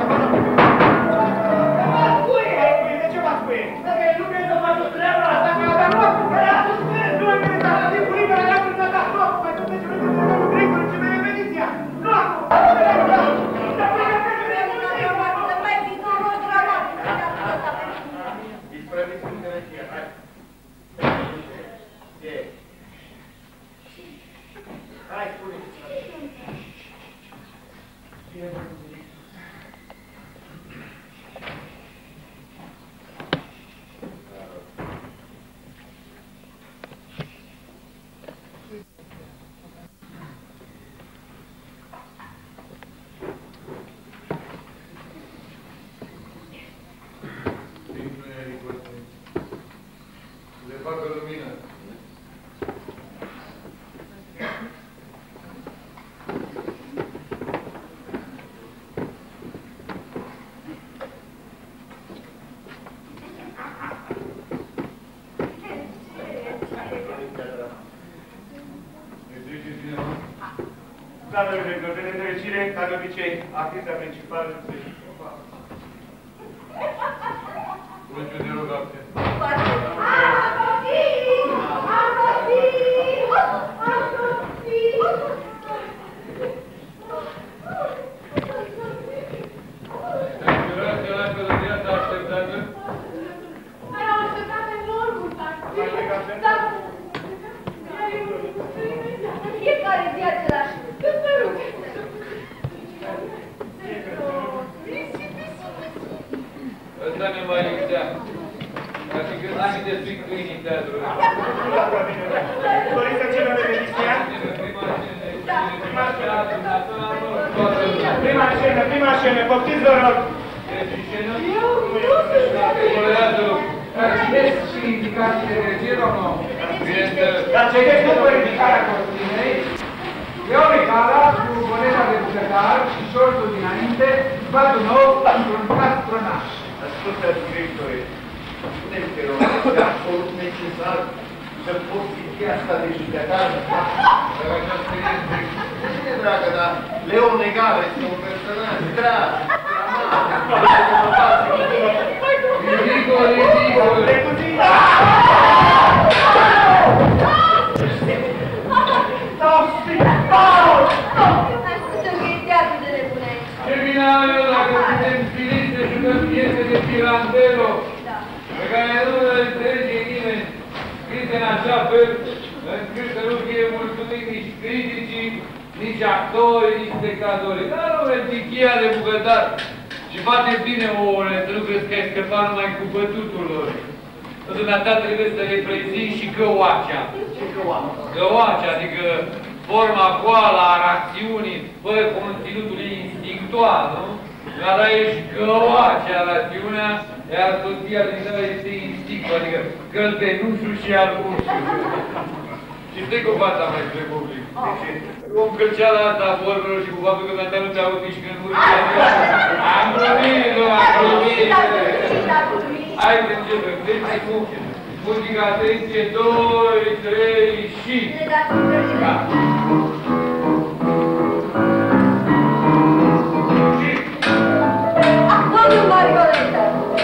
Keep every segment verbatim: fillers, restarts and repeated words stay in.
Doamnelor de nefericire, ca de obicei, achiziția principală se ocupa. Bună de rugăciune. Fiecare zi același. Cât mă rog. Ăsta ne mai lipsea. Ca și când am de strict câinii teatrului. Doriți să cerem repetiția? Prima scenă, prima scenă, poftiți, vă rog. Citeți și indicațiile de regie, domnul? Dar citeți după ridicarea cortinei, iau regala cu boneta de bucătar și șortul dinainte, sfatul nou într-un castronaș. Ascultă, directore, spune-mi că rog, este absolut necesar să poți fi asta de jucătar. Bine, dragă, dar Leon Egal este un personaj drag, dramat, ridicol, ridicol. Ce bine am eu dacă putem filiți să jucăm piese de Pirandello, pe care nu le înțelege nimeni, scrise în așa fel, încât să nu fie mulțumit nici criticii, nici actorii, nici spectatorii. Dar nu vreți cheia de bucătar și face bine ouăle, să nu crezi că ai scăpat numai cu bătutul lor. Dumneata trebuie să reprezinți și găoacea. Găoacea, adică forma goală a rațiunii, fără conținutul instinctual, nu? Dar ești găoacea rațiunea, iar soția din tău este instinctul, adică căltenușul și arbușul. Și stai cu fața mai spre public. Cu încălceala asta a formelor și cu faptul că dumneata nu te aud nici când urci. Am glumit, nu am glumit. Hai să începem. Deci, cu muzica, atenție, doi, trei și... Da. Acolo, Margareta!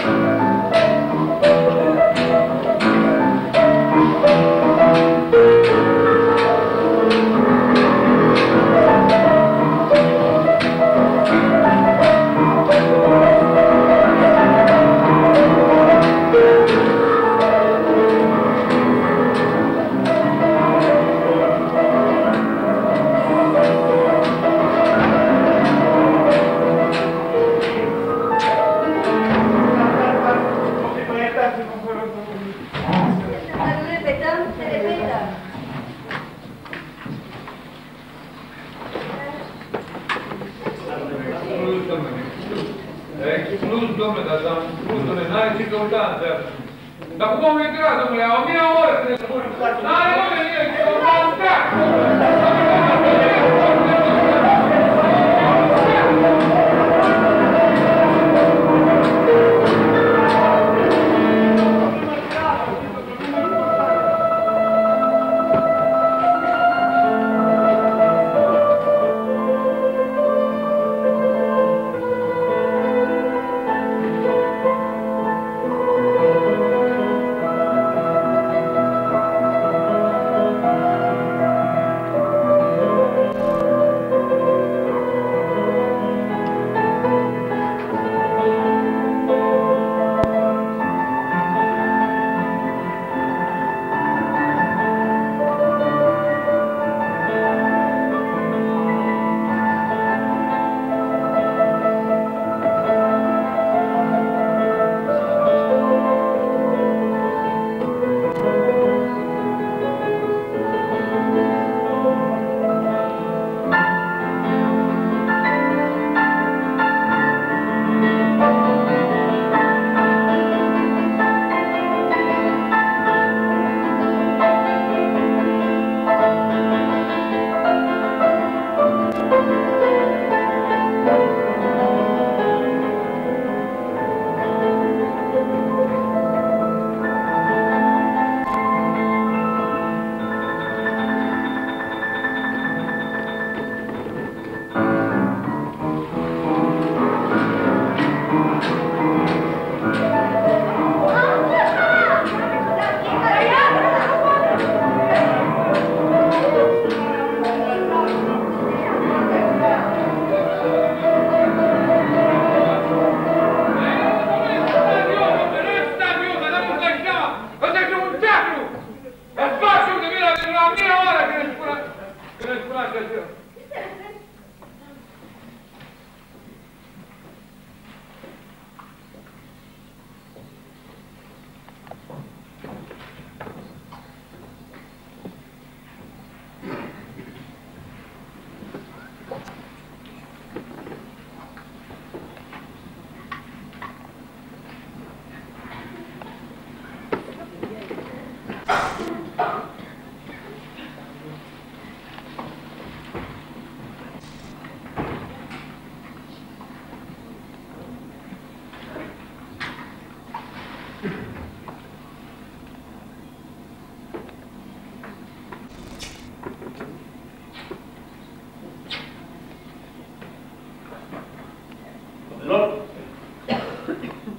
Dar cum am intrat, domnule? O mie ori să ne spun. N-are lumea, e, e un transfer!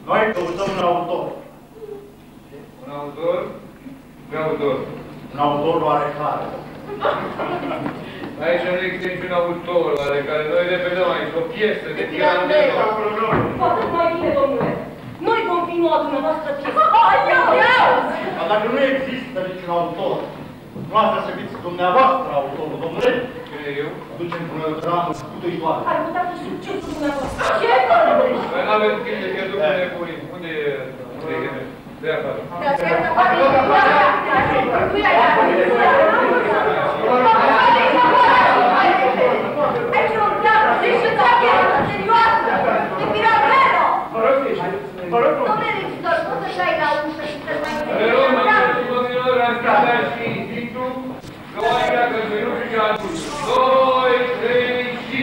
Noi căutăm un autor. Un autor? Ce autor? Un autor oarecare. Aici nu există niciun autor la care noi repetăm aici o piesă de Pirandello. Poate mai bine, domnule. Noi vom fi noua dumneavoastră piesă. Hai, iau, iau! Dar dacă nu există niciun autor, nu asta să fiți dumneavoastră autorul, domnule. Cine eu? Ducem până o dramă scutuitoare. Ar putea fi succesul dumneavoastră. Ce vorbești? Păi n-aveți timp de pierdut pe nebunii. Unde e? Unde e Hemel? De afară. De aceea să facă nu e aici e un teatru de șuțache serioasă, de Pirandello. Vă rog, vă rog. Domnule regizor, poți să dai la ușă și să mai Pe urmă, domnilor, ascultați și instinctul că oare dacă Zărușul și-a adus. Doi, trei și...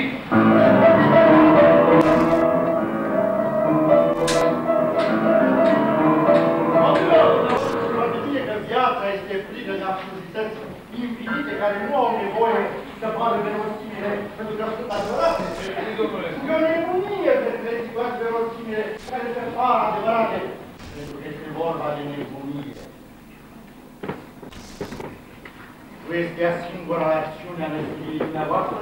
Viața este plină de absurdități infinite care nu au nevoie să pară verosimile pentru că sunt adevărate. E o nebunie de trei situații verosimile care se par adevărate pentru că este vorba de nebunie. Nu este ea singura acțiune a născurii dumneavoastră?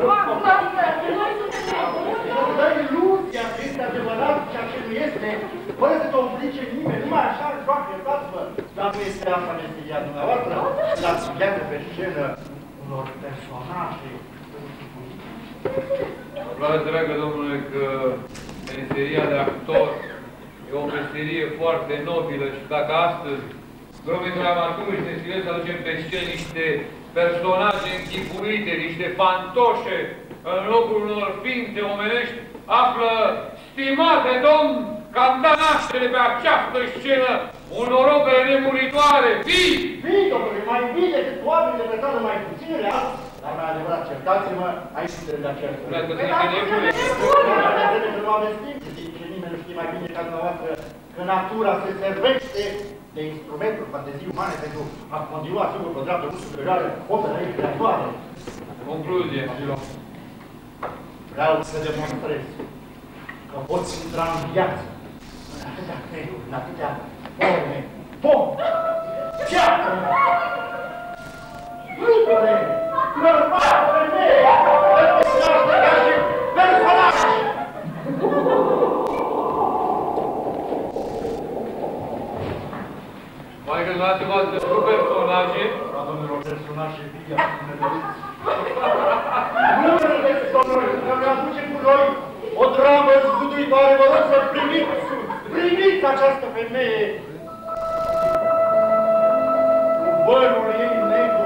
Să dai iluzia că este adevărat ceea ce nu este, fără să te oblice nimeni, numai așa joacă, iertați-vă, dar nu este asta meseria dumneavoastră, dar studiază pe scenă unor personaje. Vreau, dragă domnule, că meseria de actor e o meserie foarte nobilă și dacă astăzi, vreme dramaturgi ne stilez să aducem pe scenă niște personaje închipuite, niște fantoșe, în locul unor ființe omenești, află, stimate domn, că am dat naștere pe această scenă unor opere nemuritoare, vii! Vii, domnule, mai bine decât oamenii de pe stradă mai puține azi, dar mai adevărat, certați-mă, aici sunteți de aceeași Vreau că părere. sunt nebune. Că nu aveți timp, zice, nimeni nu știe mai bine ca dumneavoastră că natura se servește de instrumentul fanteziei umane pentru a continua sigur pe dreaptă nu superioară opera ei creatoare. Concluzie. Vreau să demonstrez că poți intra în viață în atâtea feluri, în atâtea forme, pompi, ceacă, lucruri, bărbați, femei, personaje ca și personaje. Mai că dumneavoastră v-ați descurs personaje? Da, domnilor, personaje vii, acum ne vedeți. Nu vedeți, domnule, că ne aducem cu noi o dramă zguduitoare, vă rog să primiți, primiți această femeie cu părul ei negru.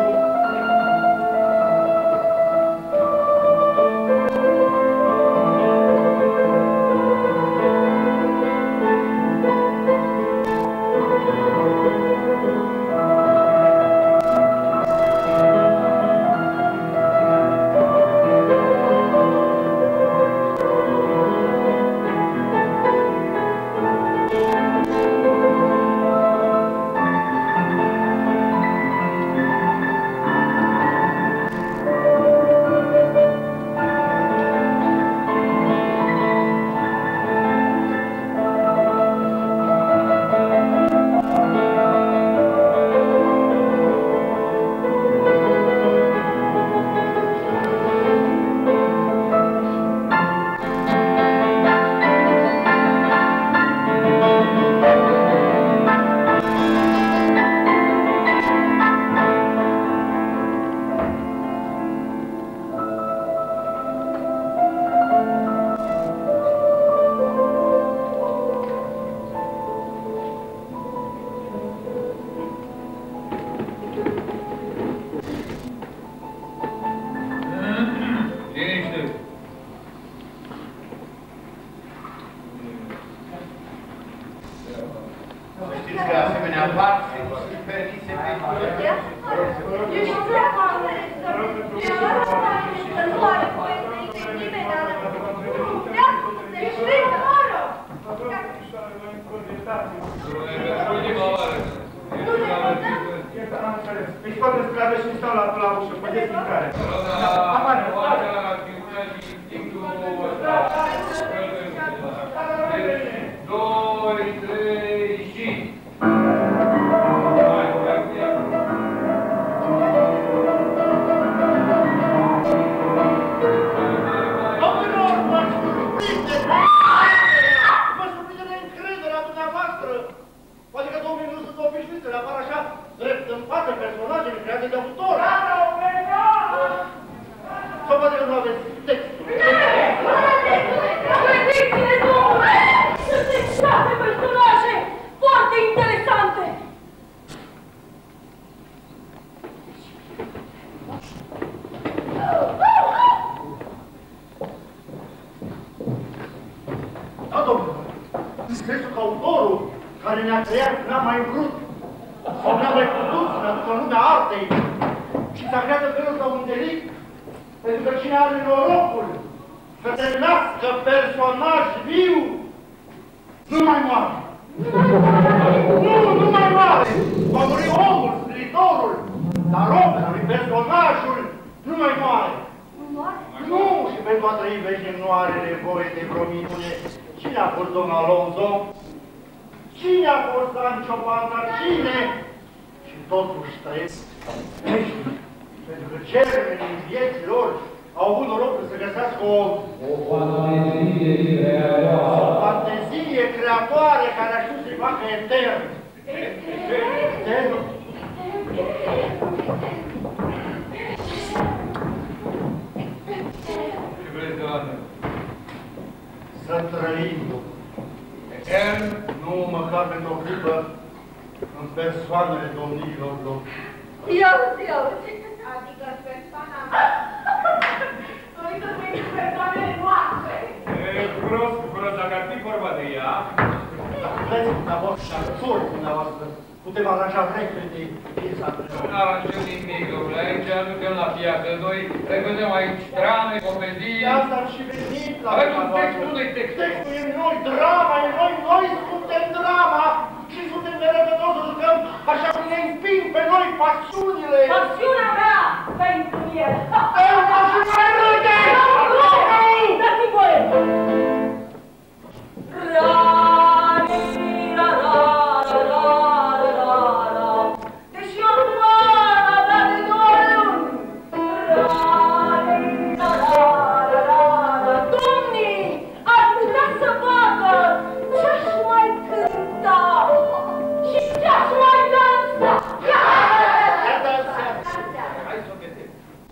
Știți că asemenea parți nu sunt permise pe Îi scot în stradă și stau la, la ușă, pe deschincare. Doi, în sensul că autorul care ne-a creat n-a mai vrut sau n-a mai putut să ne aducă lumea artei și s-a creat în felul ăsta un delict, pentru că cine are norocul să se nască personaj viu, nu mai moare. Nu, nu mai moare. Va muri omul, scriitorul, dar omul, personajul, nu mai moare. Nu, și pentru a trăi veșnic nu are nevoie de vreo minune. Cine a fost domnul Alonso? Cine a fost Sancho Panza? Cine? Și totuși trăiesc veșnic. Pentru că germenii vieții lor au avut norocul să găsească o... O fantezie creatoare. O fantezie creatoare care a știut să-i facă etern. Etern? Ce vreți de la noi? Să trăim. Etern, nu măcar pentru o clipă, în persoanele domnilor lor. Ia-uzi, ia-uzi. Adică persoana mea. Noi suntem persoanele noastre. Gros, gros, dacă ar fi vorba de ea... Vezi, dumneavoastră, și actori dumneavoastră, putem aranja repede piesa. Nu aranjăm nimic, domnule, aici aducem la piață. Noi revedem aici drame, comedii... De asta am și venit la Avem un dumneavoastră. text, unde-i textul? Textul e noi, drama e noi, noi suntem drama și suntem nerăbdători să jucăm așa cum ne împing pe noi pasiunile. Pasiunea mea pentru el. Eu mă și mai râde! Dați-mi voie! Deși eu nu am avea de două luni. Domnii, ar putea să facă ce-aș mai cânta și ce-aș mai dansa. Hai să o vedem.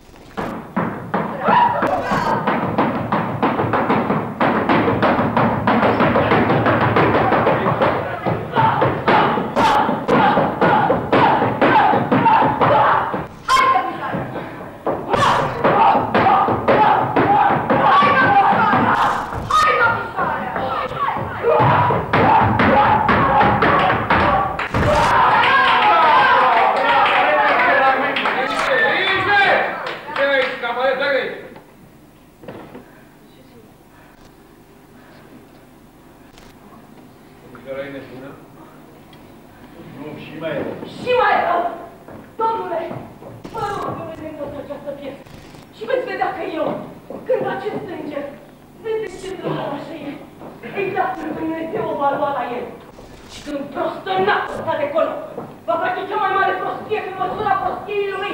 Nu, și mai rău. Și mai rău! Domnule, vă rog să vedem toată această piesă și veți vedea că eu, când acest înger, vedeți ce drăgălașă e, exact când Dumnezeu o va lua la el și când prostănatul ăsta de colo va face cea mai mare prostie pe măsura prostiei lui.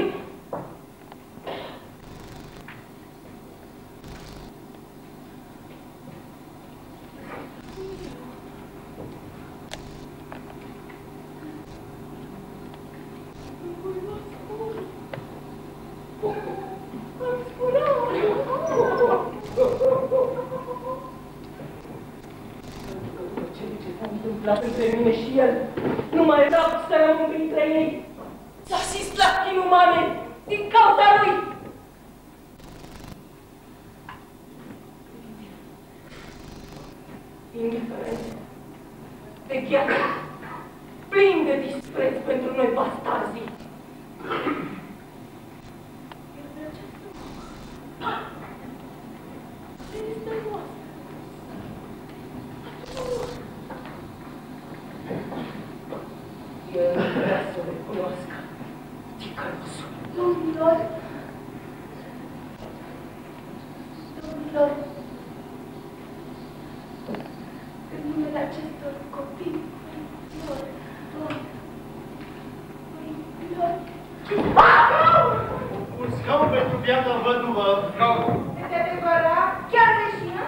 Între mine și el, nu mai rău să rămân printre ei, să asist la chin umane din cauza lui. Indiferent, de gheață, plin de dispreț pentru noi bastarzii. El nu vrea să recunoască ticălosul. Domnilor! Domnilor! În numele acestor copii, lor, lor, lor, Un scaun pentru biata văduvă. este adevărat? Chiar veșină?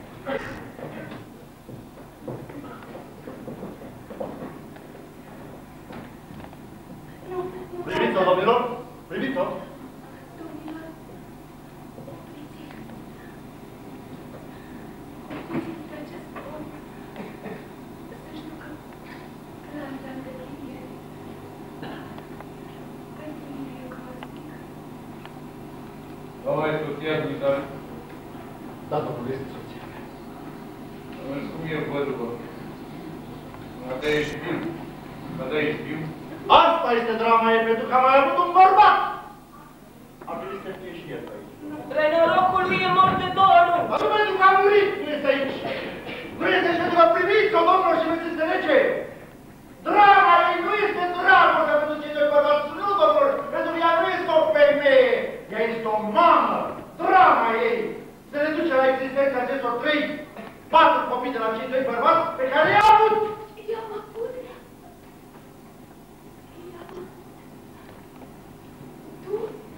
Priviți-o, domnilor, priviți-o. Domnilor, opriți-l. Opriți-l pe acest om să-și ducă planta în depliniere. Pentru mine e groaznic. Doamna, e soția dumitare? Da, domnule, este soția mea. Îmi spun eu văduvă. Asta e știu. Asta e știu. Asta este drama, e pentru că am mai avut un bărbat. Am venit să fie și el aici. Prenorocul lui e mort de două luni. Dar nu pentru că a murit, nu este aici. Nu este și pentru că priviți-o, domnilor, și veți înțelege. Drama ei nu este dragoste pentru cei doi bărbați, nu, domnilor, pentru că ea nu este o femeie, ea este o mamă. Drama ei se reduce la existența acestor trei, patru copii de la cei doi bărbați pe care i-a avut. I-am avut. Tu?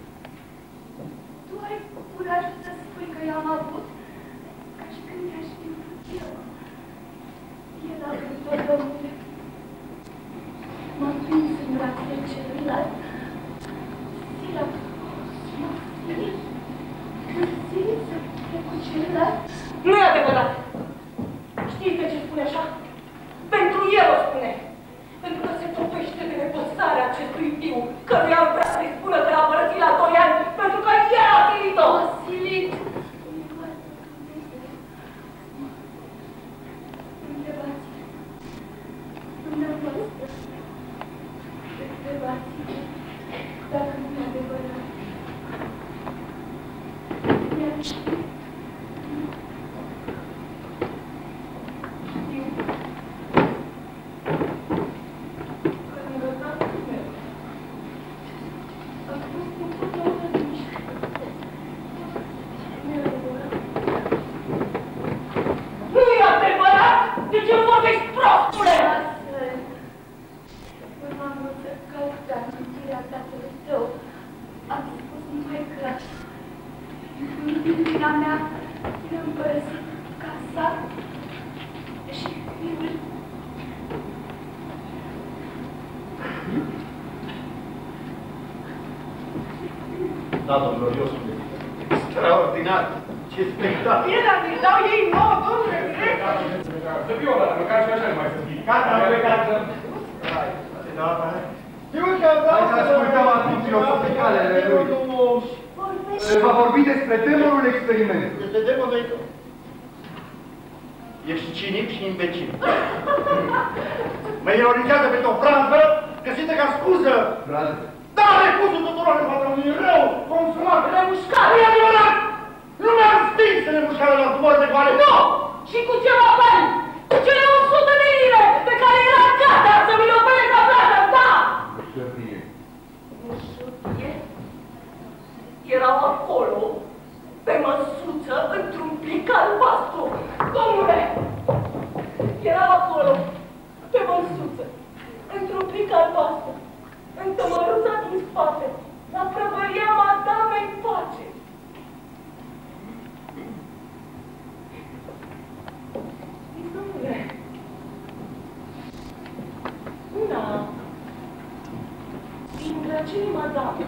Tu ai curajul să spui că i-am avut? Ca și când i-aș știut eu. El a vrut-o, domnule. M-a prins în brațele celuilalt. Sila, m-a silit. M-a silit să plec cu celălalt. Nu e adevărat! Știți de ce spune așa? Pentru el o spune. Pentru că se topește de nepăsarea acestui fiu, căruia ar vrea să-i spună că l-a părăsit la doi ani, pentru că el a silit-o! A silit! Întrebați-vă. Dumneavoastră. Întrebați-vă. Dacă nu e adevărat. Mi-am știut. Da, domnilor, eu sunt extraordinar. Ce spectacol! Bine, dar îi dau ei nouă, domnule, Să fie o dată, măcar și așa nu mai să fie. Gata, am plecat. Hai să ascultăm acum filosoficalele lui. Va vorbi despre demonul experimentului. Este demonul... Ești cinic și imbecil. Mă ironizează pentru o frază găsită ca scuză. Frază? Da, refuzul tuturor în fața unui rău, consumat, remușcat. Nu e adevărat! Nu mi-am stins remușcarea la zbor de goale. Nu! Și cu ceva bani! Cu cele o sută de lire pe care era gata să mi le ofere ca plată, da! Nu știe. Nu știe? Erau acolo, pe măsuță, într-un plic albastru. Domnule! Erau acolo, pe măsuță, într-un plic albastru. Întămăruța din spate, la prăvăria madame în pace. Domnule, una dintre acele madame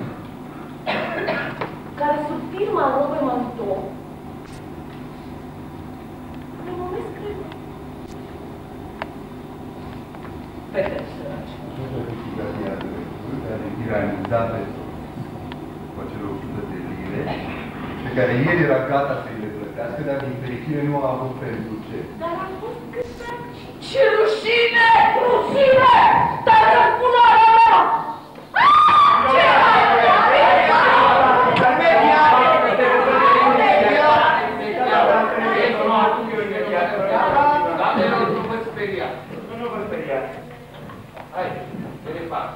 care sub firma Robe Manteau le numesc, cred, fete săraci. Care tiranizate cu acele o sută de lire, pe care el era gata să-i le plătească, dar din fericire nu a avut pentru ce. Dar a fost cât săraci. Ce rușine! Rușine! Dar răzbunarea mea! Ce ai? Nu vă speriați. Hai, ce le fac?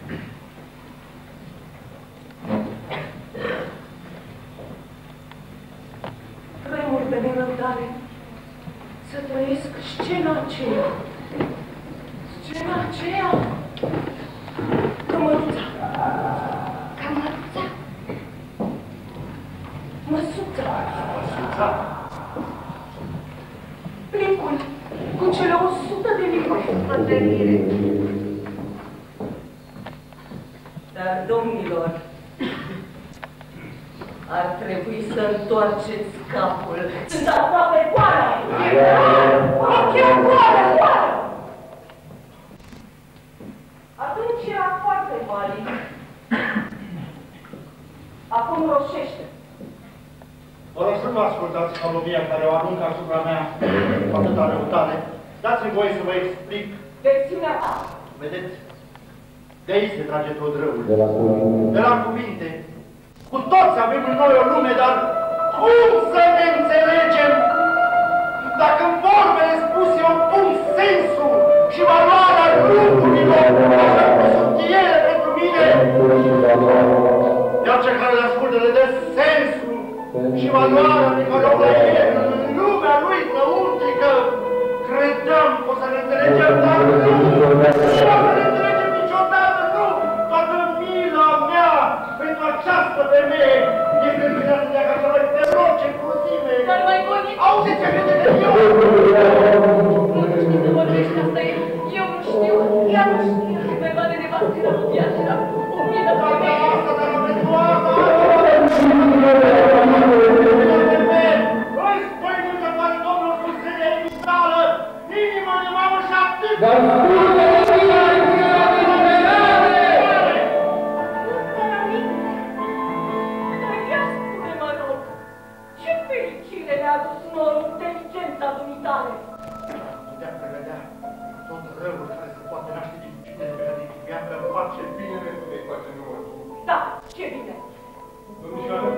Tremur de nerăbdare să trăiesc scena aceea. Scena aceea. Cămăruța. Cămăruța. Măsuța. Măsuța? Plicul cu cele o sută de lire. O sută de lire. Dar, domnilor, ar trebui să întoarceți capul. Sunt aproape goală! E chiar goală, goală! Atunci era foarte valid. Acum roșește. Vă rog să nu ascultați calomnia care o aruncă asupra mea cu atâta răutate. Dați-mi voie să vă explic Versiunea A. Vedeți? De aici se trage tot răul. De la cuvinte. De la cuvinte. Cu toți avem în noi o lume, dar cum să ne înțelegem dacă în vorbele spuse eu pun sensul și valoarea lucrurilor așa cum sunt ele pentru mine? Iar cel care le ascultă le dă sensul și valoarea pe care o dă el în lumea lui înăuntrică. Credeam că o să ne înțelegem, dar nu! Nu o să ne înțelegem niciodată, nu! Toată mila mea pentru această femeie este înțeleasă de acasă mai feroce, cruzime! Dar mai bunic! Auziți ce vede de eu! Nu știu să vorbești asta, eu, eu nu știu, ea nu știu. Mai va de nevastă la viață, la o milă Dar de femeie. asta, dar pentru asta! Îi spui nu că doar Domnul cu zile în sală, inima de mamă și atât! Dar spune inima de liberare! Dar aminte, dar ea spune, mă rog, ce fericire le-a adus norul inteligența dumitare? Putea prevedea tot răul care se poate naște din cine pe care din viață face binele să vei face nouă. Da, ce bine! Domnișoară,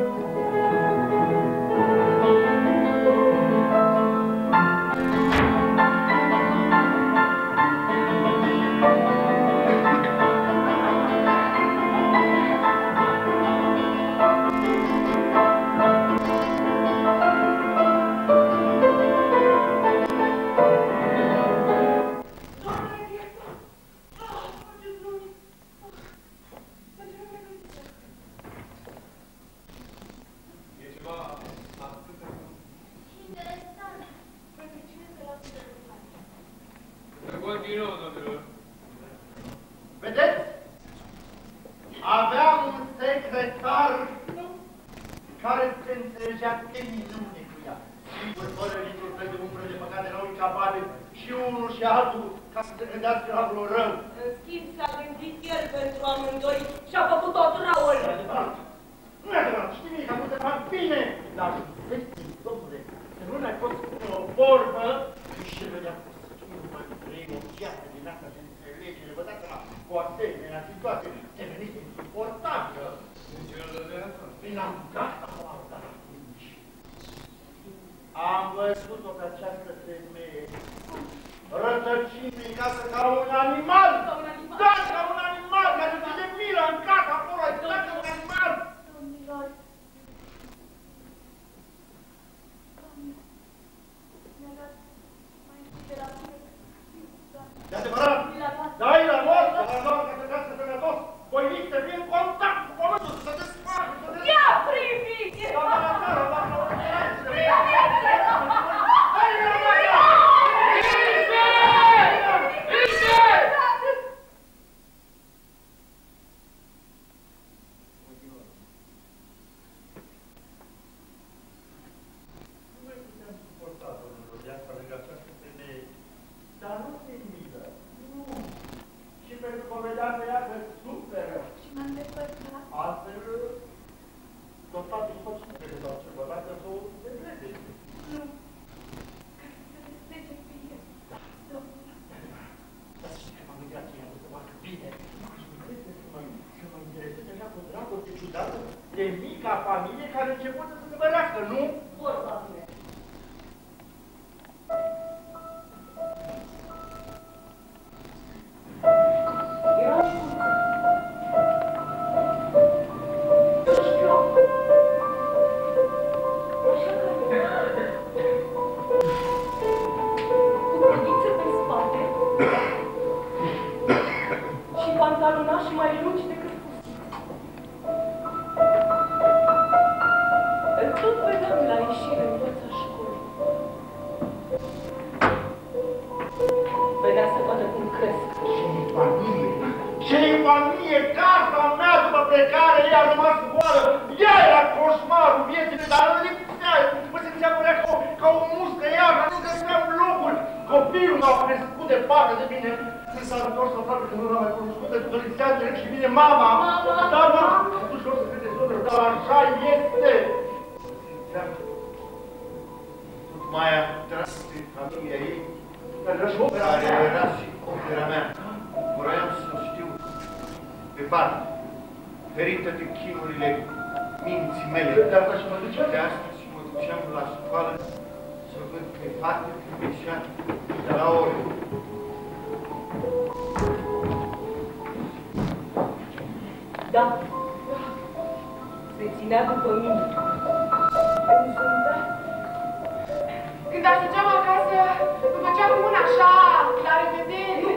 e ceva atât de... Interesant! Pentru cine se lasă de lucrare? Să continuăm, domnilor. Vedeți? Aveam un secretar care se înțelegea de minune cu ea. Sigur, fără niciun fel de umbră de păcate, erau incapabili și unul și altul ca să se gândească la vreo rău. În schimb, s-a gândit el pentru amândoi și a făcut tot răul. Nu e adevărat. Nu e adevărat. Știi bine că am vrut să fac bine. Dar vezi, domnule, că nu ne-ai fost spune o vorbă și vedea cum să schimbă trei o viață din asta de înțelegere. Vă dați seama, cu o asemenea situație, devenise insuportabilă. Niciodată de asta. Bine, am gata cu asta atunci. Am văzut-o pe această femeie rătăcind prin casă ca un animal. Ca un animal. Da, ca un animal, care nu de milă în casă acolo, ai stat ca un animal. Domnilor, Doamne, mi-a dat mai întâi de la mine. De adevărat, da, e la noastră, la noastră, că trebuie să fie sănătos. Voi nici să fie în contact cu pământul, să se desfacă, să se Ia priviți! Doamna la țară, doamna la țară. Priviți! Hai, Ioana! Dar nu te milă, nu. Și pentru că vedea pe ea că suferă. Și m-am despărțat. Altfel, tot toate tot sufere, dar ce vă dacă să o deblede. Nu. Ca să se deslege pe el. Domnule. Dar știi că m-am gândit aceea să facă bine. Și mă crede să mă, să mă intereseze așa cu dragoste ciudată de mica familie care a început să se zăbărească, nu? Vorba mea. Era și cum să știu. Așa că cu portițe pe spate și pantalonași mai lungi decât fustiți. Îl tot vedeam la ieșire în fața școlii. Venea să vadă cum cresc. Ce familie! Ce familie! Casa mea după plecare, ea a rămas goală! Ea era coșmarul vieții, dar nu lipsea! Mă simțeam părea ca o, ca o muscă iarna, nu găseam locul! Copilul m-a crescut departe de mine, când s-a întors aproape că nu l-am mai cunoscut, pentru că lipsea direct și vine mama! Mama! Da, mă, ușor să credeți, domnule, dar așa este! Simțeam mai a tras din familia ei, care era și Opera mea, vroiam să știu pe parte, ferită de chinurile minții mele. De asta și mă duceam? De asta și mă duceam la școală să văd pe fată când ieșea de la ore. Da, se ținea după mine. Când ajungeam acasă, îmi făcea cu mâna așa, la revedere.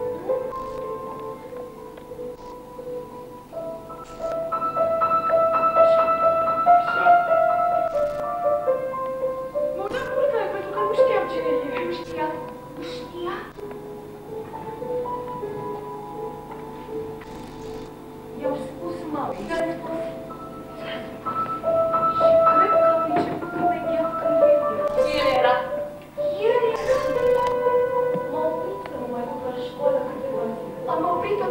Mă uitam culcă, pentru că nu știam cine e. Nu știa? Nu știa? I-au spus mamei, i-a spus. Și cred că am început când vegheam când el era. El era. M-a oprit să nu mai duc la școală câteva zile. Am oprit-o.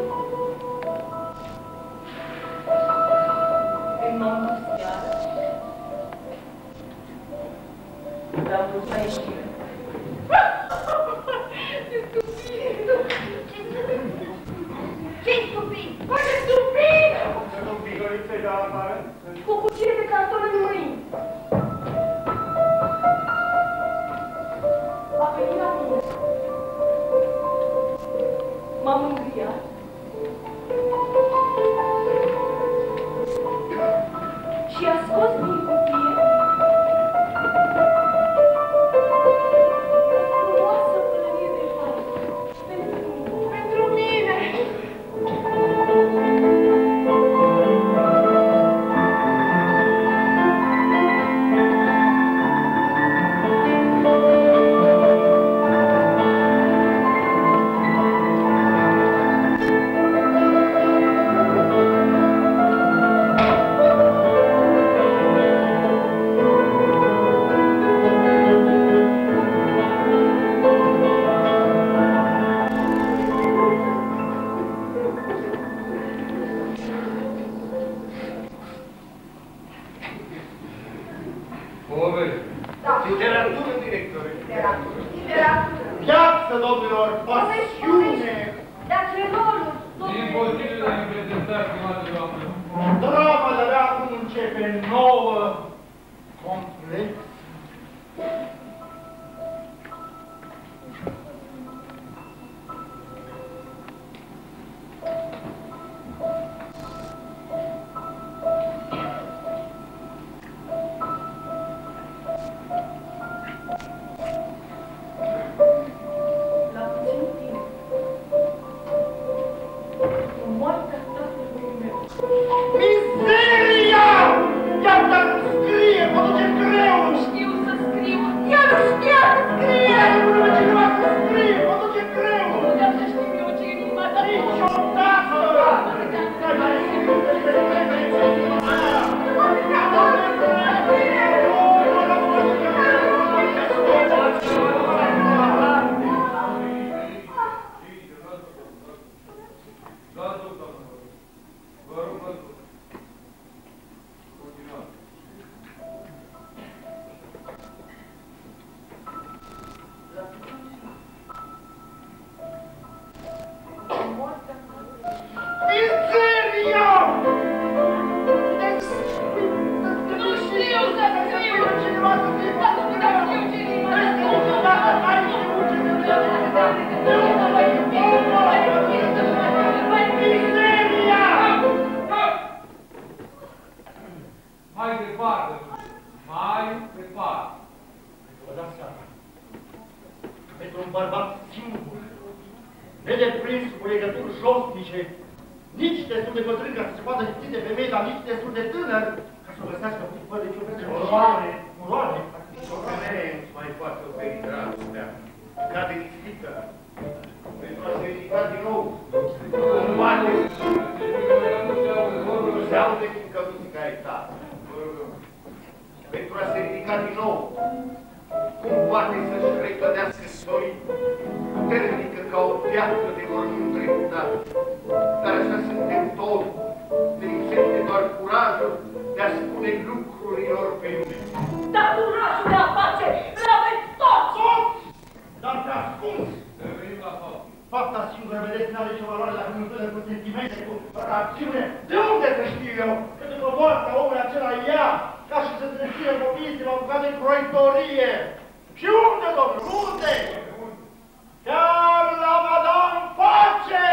Când m-am dus iară, l-am dus la ieșire. Ce stupid! Ce stupid! Foarte stupid! Să nu vigorițe de afară. Cu cuțire de carton în mâini. A venit la mine. M-am îngriat. Și a scos din cutie o frumoasă pălărie de fată. Pentru mine. Pentru mine! Poveri. Da. Literatură, directore. Literatură. Literatură. Viață, domnilor, pasiune. Dar celorul, Imposibil de a prezenta, stimată doamnă. Drama de-abia acum începe nouă, complex. La puțin timp. Moartea tatălui meu. Mizeria! Iată nu scrie, mă duce greu! Știu să scriu. Ea nu știa să scrie. Ia spune-mă cineva să scrie, mă duce greu! Nu vreau să știu eu ce e în inima ta. Niciodată! Vă rog, vă rog. Continuați. Mizeria! nu știu să scriu. Cineva să fie Dar nu vreau să știu ce e în inima ta. Niciodată n-ai știut ce se întâmplă! Mizeria! Mai departe, mai departe. Vă dați seama, pentru un bărbat singur, nedeprins cu legături josnice, nici destul de bătrân ca să se poată lipsi de femei, dar nici destul de tânăr ca să o găsească fără nicio fel de oroare. Oroare? O femeie îți mai poate oferi dragostea, cade lipsită, pentru a se ridica din nou. Combate! Nu se aude cum că muzica e tată. Pentru a se ridica din nou. Cum poate să-și reclădească soi puternică ca o piatră de mormânt trecutat? Dar așa suntem toți, ne lipsește doar curajul de a spune lucrurilor pe nume. Dar curajul de a face, îl aveți toți! Toți! Dar pe ascuns! Revenim la fapt. Fapta singură, vedeți, n-are nicio valoare dacă nu întâlnă cu sentimente, cu rațiune. De unde să știu eu? Că după moartea omului acela ia, ca și să se fie copiii, s-au apucat de croitorie. Și unde, domnul, unde? Chiar la Madame Pace!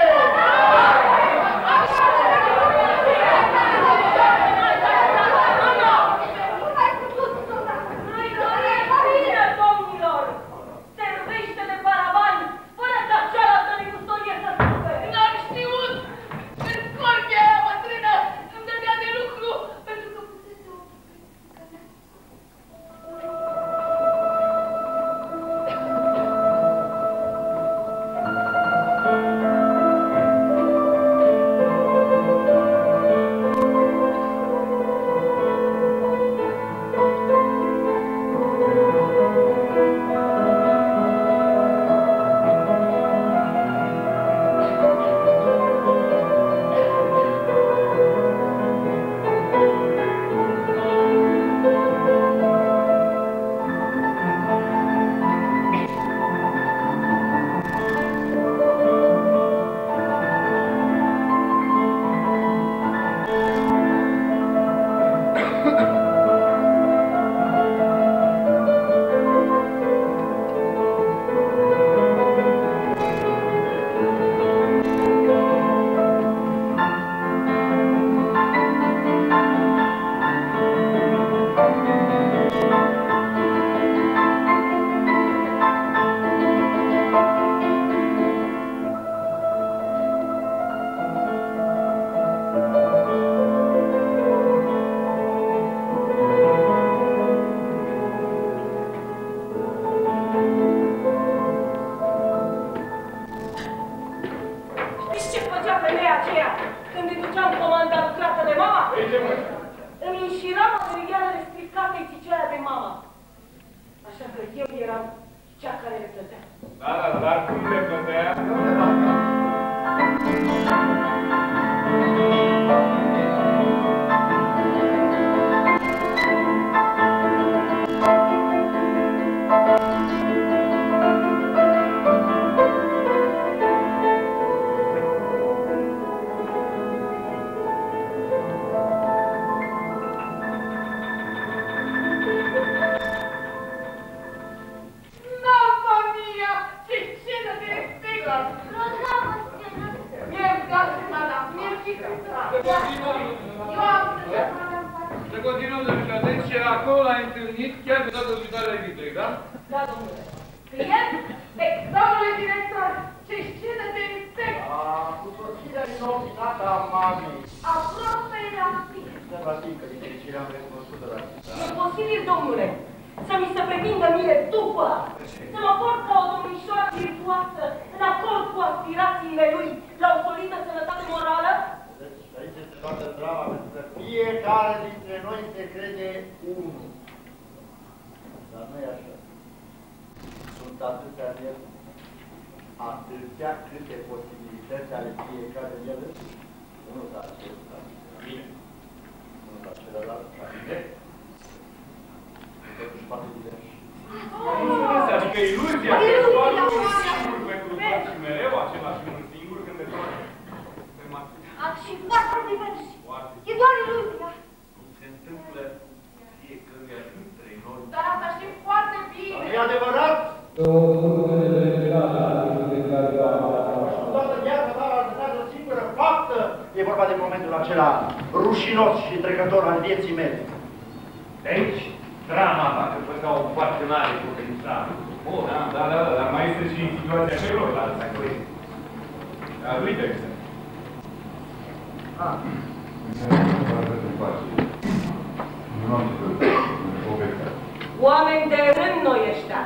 Oameni de rând noi ăștia.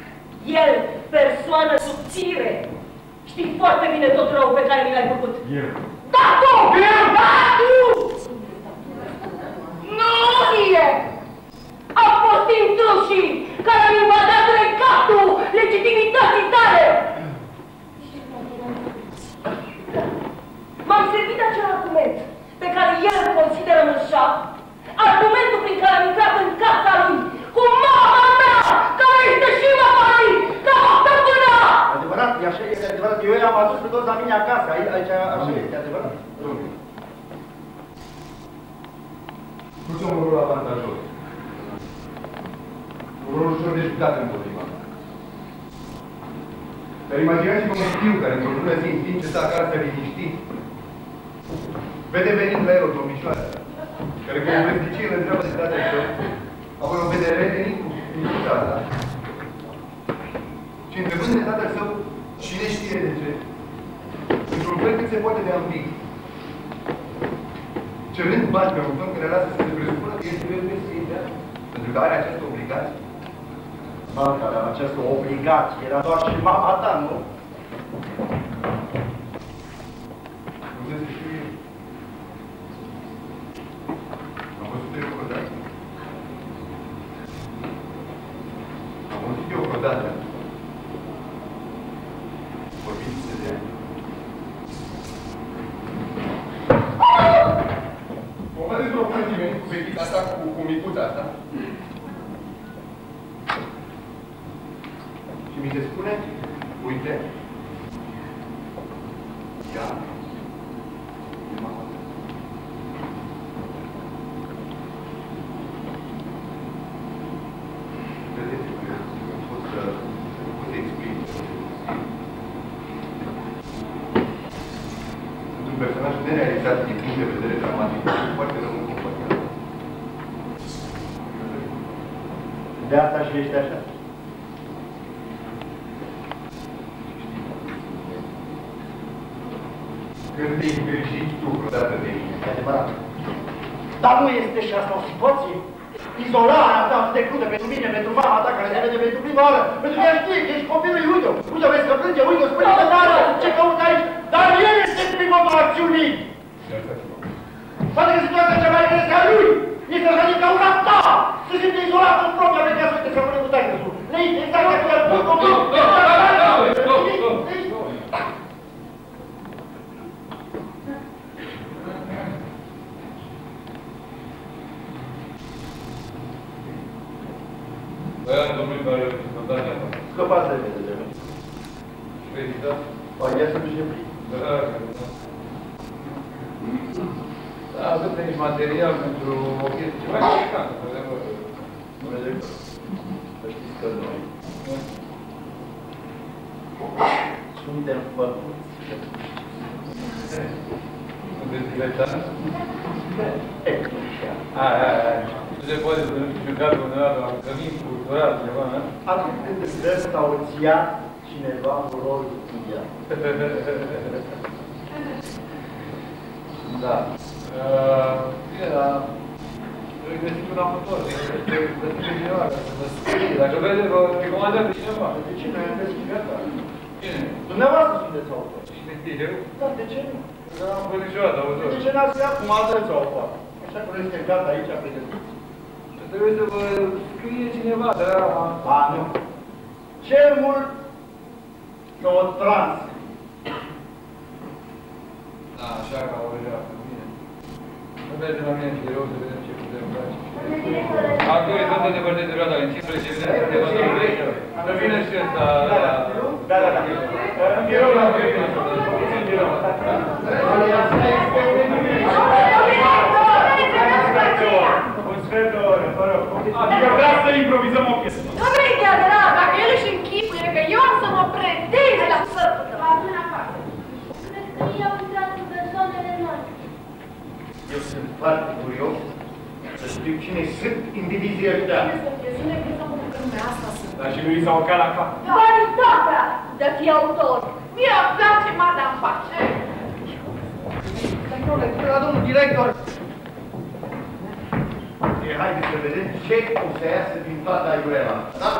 El, persoană subțire. Știi foarte bine tot rău pe care mi l-ai făcut. Eu. Da, tu! Da, tu! Nu e! Au fost intrușii care au invadat regatul legitimității tale! M-am servit de acel argument pe care el îl consideră mânșat, argumentul prin care am intrat în casa lui cu mama mea, care este și mama lui, ca o stăpână! Adevărat, e așa, e adevărat. Eu i-am adus pe toți la mine acasă. Aici, aici așa este, adevărat. Domnule, jucăm un rol avantajos. Un rol ușor de jucat împotriva mea. Dar imaginați-vă un fiu care într-o bună zi, în timp ce stă acasă liniștit, vede venind la el o domnișoară, care cu o vesticie îl întreabă de tatăl său, apoi o vede revenit cu micuța asta. Și întrebând de tatăl său, cine știe de ce, într-un fel cât se poate de ambigu, cerând bani pe un domn care lasă să se presupună că este vestiția, pentru că are această obligație. Ba, care are această obligație, era doar și mama ta, nu? Nu se știu eu. Am văzut eu vreodată. Am văzut eu vreodată. Vorbindu-se de ani. O mă dintr-o bună zi cu fetița asta, cu, cu micuța asta. Și mi se spune, uite, ea e mama ta. Vedeți, eu pot să, să pot să explic. Sunt un personaj nerealizat din punct de vedere dramatic, foarte rău în compania. De asta și ești așa. Când te-ai îngrijit tu vreodată de mine. E adevărat. Dar nu este și asta o situație? Izolarea ta atât de crudă pentru mine, pentru mama ta care te vede pentru prima oară, pentru că ea știe că ești copilul lui, uite-o, uite-o, vezi că plânge, uite-o, spune că tare, ce caută aici, dar el este primatul acțiunii. Poate că situația cea mai grea a lui este așa de ca una ta, să simte izolat în propria mea casă, uite, să rămâne cu taică-sul. Lei, exact ca tine, nu, nu, nu, Băiat domnului care vă dați apa. scăpați de repede de mine. Vezi, da? O, ia să duce plin. Da, da. Da, avem aici material pentru o chestie ceva interesantă, adevăr. Dumnezeu, să știți că noi suntem făcuți. Sunteți diletanți? Etnicia. Hai, hai, hai. Nu se poate să nu știu jucat undeva la un cămin cultural, ceva, nu? Atunci când îți dă sau îți ia cineva un rol studiat. Da. Bine, dar trebuie găsit un amator, trebuie găsit pe cineva ca să vă scrie. Dacă vede, vă recomandăm pe cineva. De ce noi am găsit gata? Cine? Dumneavoastră sunteți autor. Cine știe eu? Da, de ce nu? Că n-am fost niciodată autor. De ce n-ați ia cum alții au fac? Așa că noi suntem gata aici, pregătiți. Trebuie să vă scrie cineva, dar... A, nu. Cel mult că o trans. Da, așa ca o deja, bine. Nu mergem la mine și de rău să vedem ce putem face. Actorii sunt de depărtări de roata, în cifre ce vine să te vă dormești. Să vină și ăsta... Da, da, da, da, da. În birou la mine. În birou. Un sfert de oră, vă rog. Adică vreau să improvizăm o piesă. Domnule Teadera, dacă el își închipuie că eu am să mă predez la săptămână, la până afară. Cred că ei au intrat în persoanele noi. Eu sunt foarte curios să știu cine sunt indivizii ăștia. Cine crezi că mă lumea asta sunt? Dar și lui s-au cal la cap. Vanitatea de a fi autor. Mie îmi place Madame Pace. La domnul director. E, haideți să vedem ce o să iasă din toată aiurela. Da?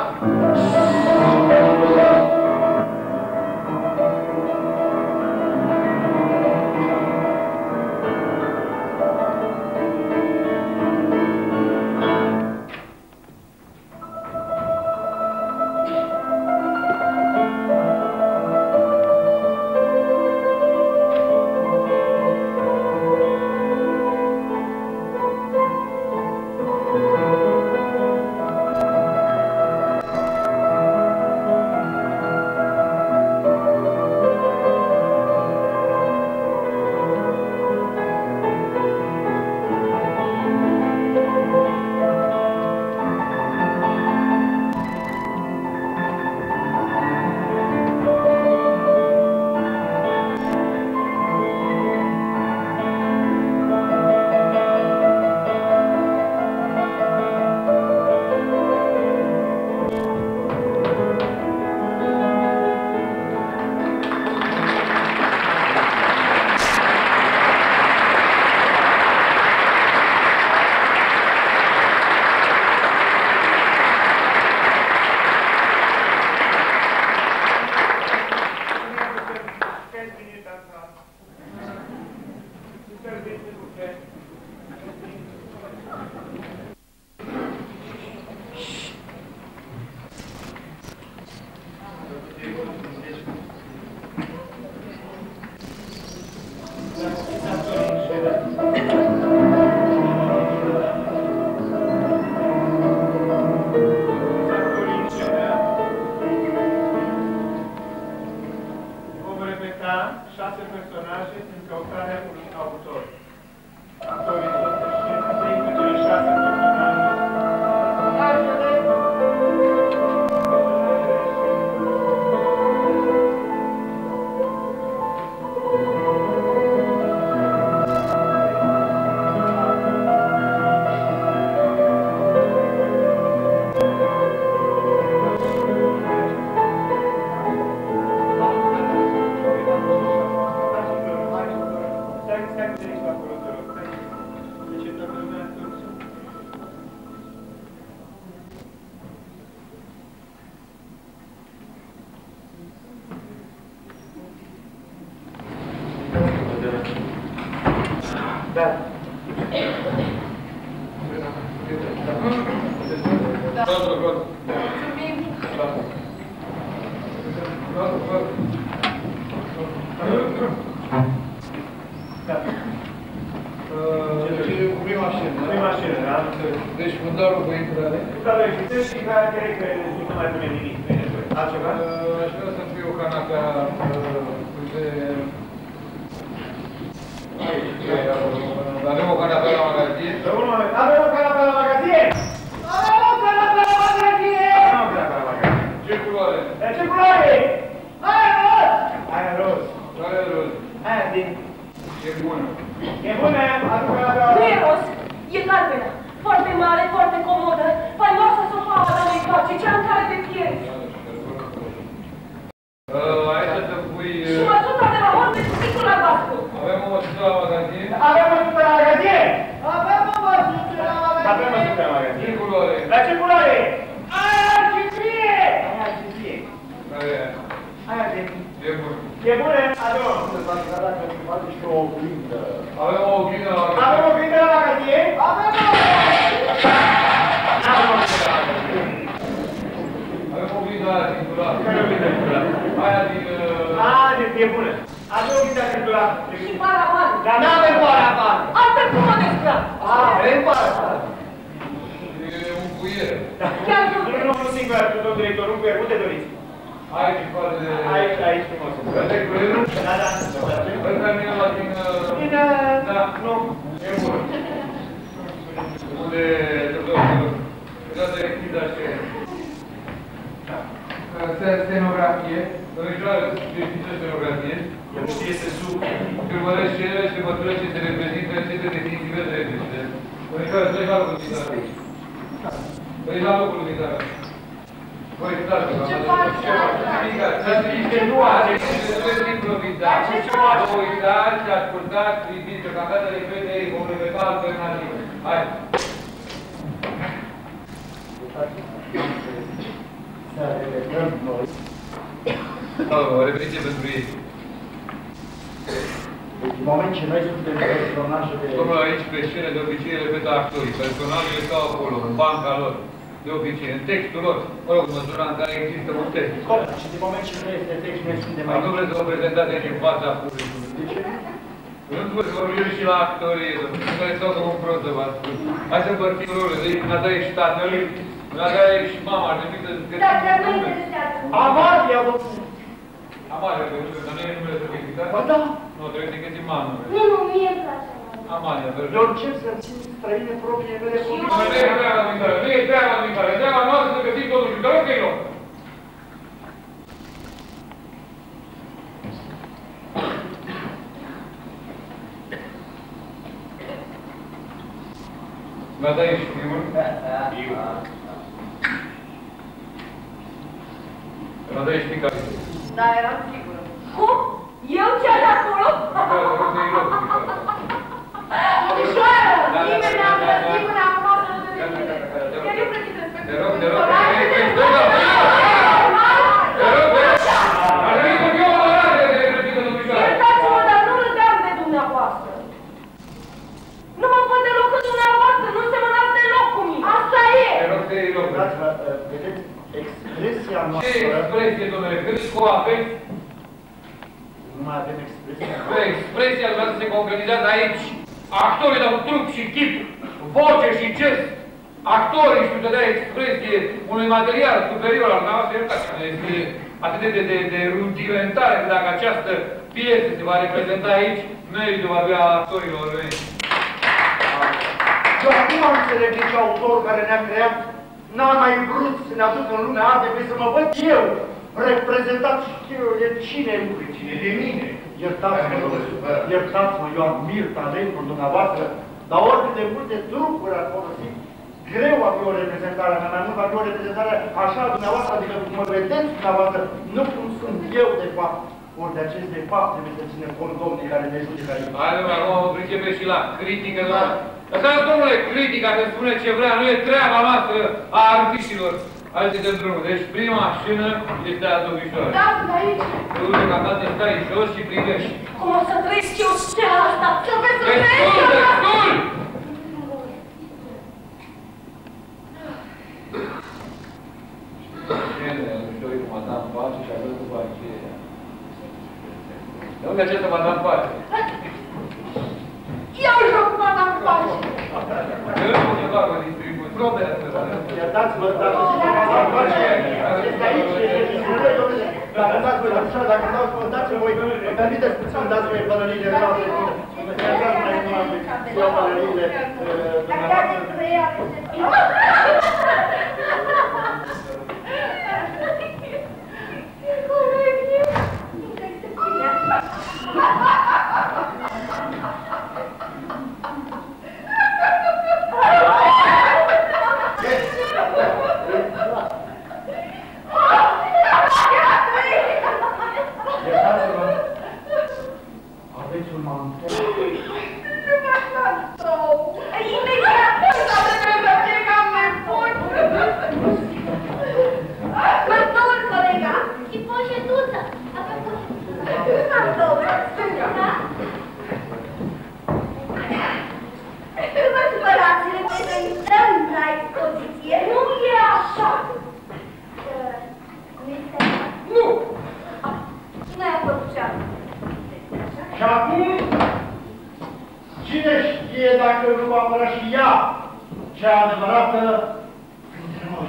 Vom repeta șase personaje în căutarea unui autor. Actorii sunt științei cu cele șase personaje. Deci fundarul cu intrare. Fundarul există și care cred că nu mai pune nimic. Altceva? Aș vrea să fie o canapea de... Avem o canapea la magazin? Avem o canapea la magazin! Avem o canapea la magazin! Avem o canapea la magazin. Ce culoare? Ce culoare? Aia roz! Aia roz. Care e roz? Aia din... E bună. E bună? Aduc canapea la Nu e roz, e galbenă. Foarte mare, foarte comodă. Faimoasă sofaua doamnei Coace, cea în care te pierzi. Hai să pui... Și măsuța de la horte cu picul albastru. Avem o măsuță la magazin? Avem o măsuță la magazin! Avem o măsuță la magazin! Avem o măsuță la magazin. Ce culoare? La ce culoare? Aia argintrie! Aia argintrie. Care e? Aia de... E bună. E bună? Adu! Avem o oglindă la magazin? Avem o oglindă la magazin? Avem o Avem o oglindă la magazin. Avem o oglindă aia circulară. Care o oglindă circulară? Aia din... Aia de... e bună. Adu o oglindă circulară. Și paravan. Dar n-avem paravan. Asta cum o descra? Avem paravan. E un cuier. Chiar nu. Nu, nu, nu singur, domnul director, un cuier. Unde doriți? Aici, în față de... Aici, aici, frumos. Ăsta e cuierul? Da, da. Ăsta e mine la din... Din... Da, nu. e bun. Unde... Ăsta de echida și... Scenografie. Domnișoară, știți ce scenografie? Eu nu știe să sub. Cârmăresc scenele și măsură ce se reprezintă în centre definitive de repede. Domnișoară, treci la locul din țară. Treci la locul din țară. Voi stați, Ce faci? să știți că nu are, să veți improvisa. Vă uitați și ascultați, priviți, deocamdată repede, vom repeta alternative. Hai! Să revedem noi. O repetiție pentru ei. Deci, în moment ce noi suntem personaje de... Domnul, aici pe scenă de obicei repetă actorii. Personajele stau acolo, în banca lor. De obicei, în textul lor, mă rog, în măsura în care există un text. Cum? Și din moment ce nu este text, noi suntem Dar nu vreți să vă prezentați aici în fața publicului. De ce? Nu trebuie să vorbim și la actorie, în care stau ca un prost să vă ascult. Hai să împărțim rolurile, zic, până dai și tatăl, până dai și mama, ar trebui să găsim... Da, dar nu interesează. Amalia, domnule! Amalia, pentru că nu e numele să fie citat? Ba da! Nu, trebuie să găsim mama. Nu, nu, mie îmi place. Amalia, pentru Eu încep să țin străine proprie mele copii. Nu e treaba viitoare, nu e treaba viitoare, e treaba noastră să găsim totul și te rog că-i loc. Gata, ești primul? Eu. Gata, ești picat. Da, eram sigură. Cum? Eu cea de acolo? Gata, te rog să-i loc. Domnișoară, nimeni ne-a plătit până acum să nu te deschide. Chiar eu plătit respect. Te rog, te rog, te rog, te rog, te rog, te rog, aș veni să fiu onorat de reprezintă domnișoară. Iertați-mă, dar nu râdeam de dumneavoastră. Nu mă văd deloc în dumneavoastră, nu semănați deloc cu mine. Asta e! Te rog, te rog. Dați-vă, vedeți, expresia Ce noastră... expresie, domnule, cât cu afect aveți? Nu mai avem expresia. Expresia dumneavoastră se concretizează aici. Actorii dau trup și chip, voce și gest. Actorii știu să dea expresie unui material superior al dumneavoastră. Este atât de, de, de, de rudimentare că dacă această piesă se va reprezenta aici, meritul va avea actorilor mei. Eu acum am înțeleg de ce autorul care ne-a creat n-a mai vrut să ne aducă în lumea artei, decât să mă văd eu reprezentat și eu, e cine e cine de mine. Iertați-mă, iertați-mă, eu admir talentul dumneavoastră, dar oricât de multe trucuri ați folosit, greu a fi o reprezentare mea, mai mult va fi o reprezentare așa a dumneavoastră, adică cum mă vedeți dumneavoastră, nu cum sunt eu de fapt. Ori de acest de fapt trebuie să ținem cont domnii care ne judecă aici. Hai, domnule, acum mă pricepe și la critică, domnule. Lăsați, domnule, critica că spune ce vrea, nu e treaba noastră a artiștilor. Hai să dăm drumul. Deci prima scenă este a domnișoarei. Da, sunt aici. Tu, deocamdată, stai jos și privești. Cum o să trăiesc eu scena asta? Să vezi să Destul, trăiesc eu! destul! Scenele, domnișorii cu madame Pace și avem după aceea. De unde această madame Pace? Eu joc cu madame Pace! Eu ceva vă distribui. Probele să vă Iertați-vă, dacă zice madame Pace, este aici, este distribuit, domnule. Dacă dați voi, așa, dacă dau să dați voi, îmi permiteți puțin, dați voi pălăriile noastre. Iertați-mă, nu am să iau pălăriile Iertați-mă, aveți un mantel. Nu mă fac rău! Imediat! S-a trebuie să fie cam nebun! Pardon, colega, și poșetuță. Avem poșetuță. Am două, stânga. Da? Nu vă supărați, reprezentăm la expoziție. Nu e așa. Nu este așa? Nu! Cine a făcut cealaltă? Și acum, cine știe dacă nu va apăra și ea, cea adevărată, între noi.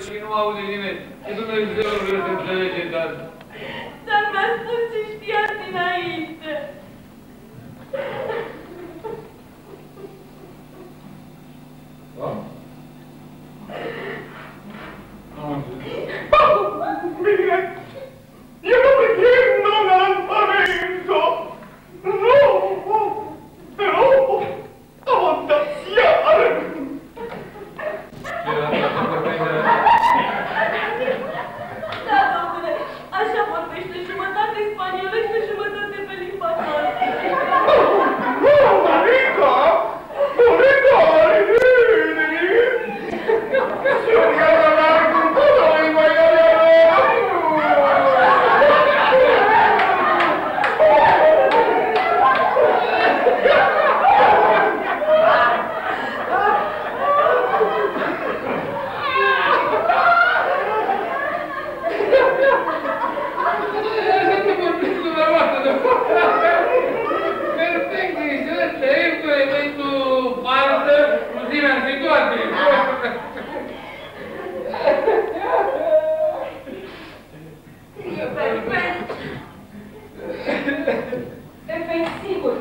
și nu aude nimeni. Și Dumnezeul vrea să înțelege, dar... Dar mi-a spus ce știați dinainte. Da? Nu înțeleg. Bine, io non pretendo un alzamento, no, però a fantaziare. Ce era asta să prendere? Da, domnule, așa vorbește jumătate spaniolă și jumătate pe limba noastră. Oh, Marica! Marica! Si non può parlare con un po' di lingua italiana! Perfetto, eccellente, ecco è questo parte, così mi hanno situato. E perfect. E vei sigur.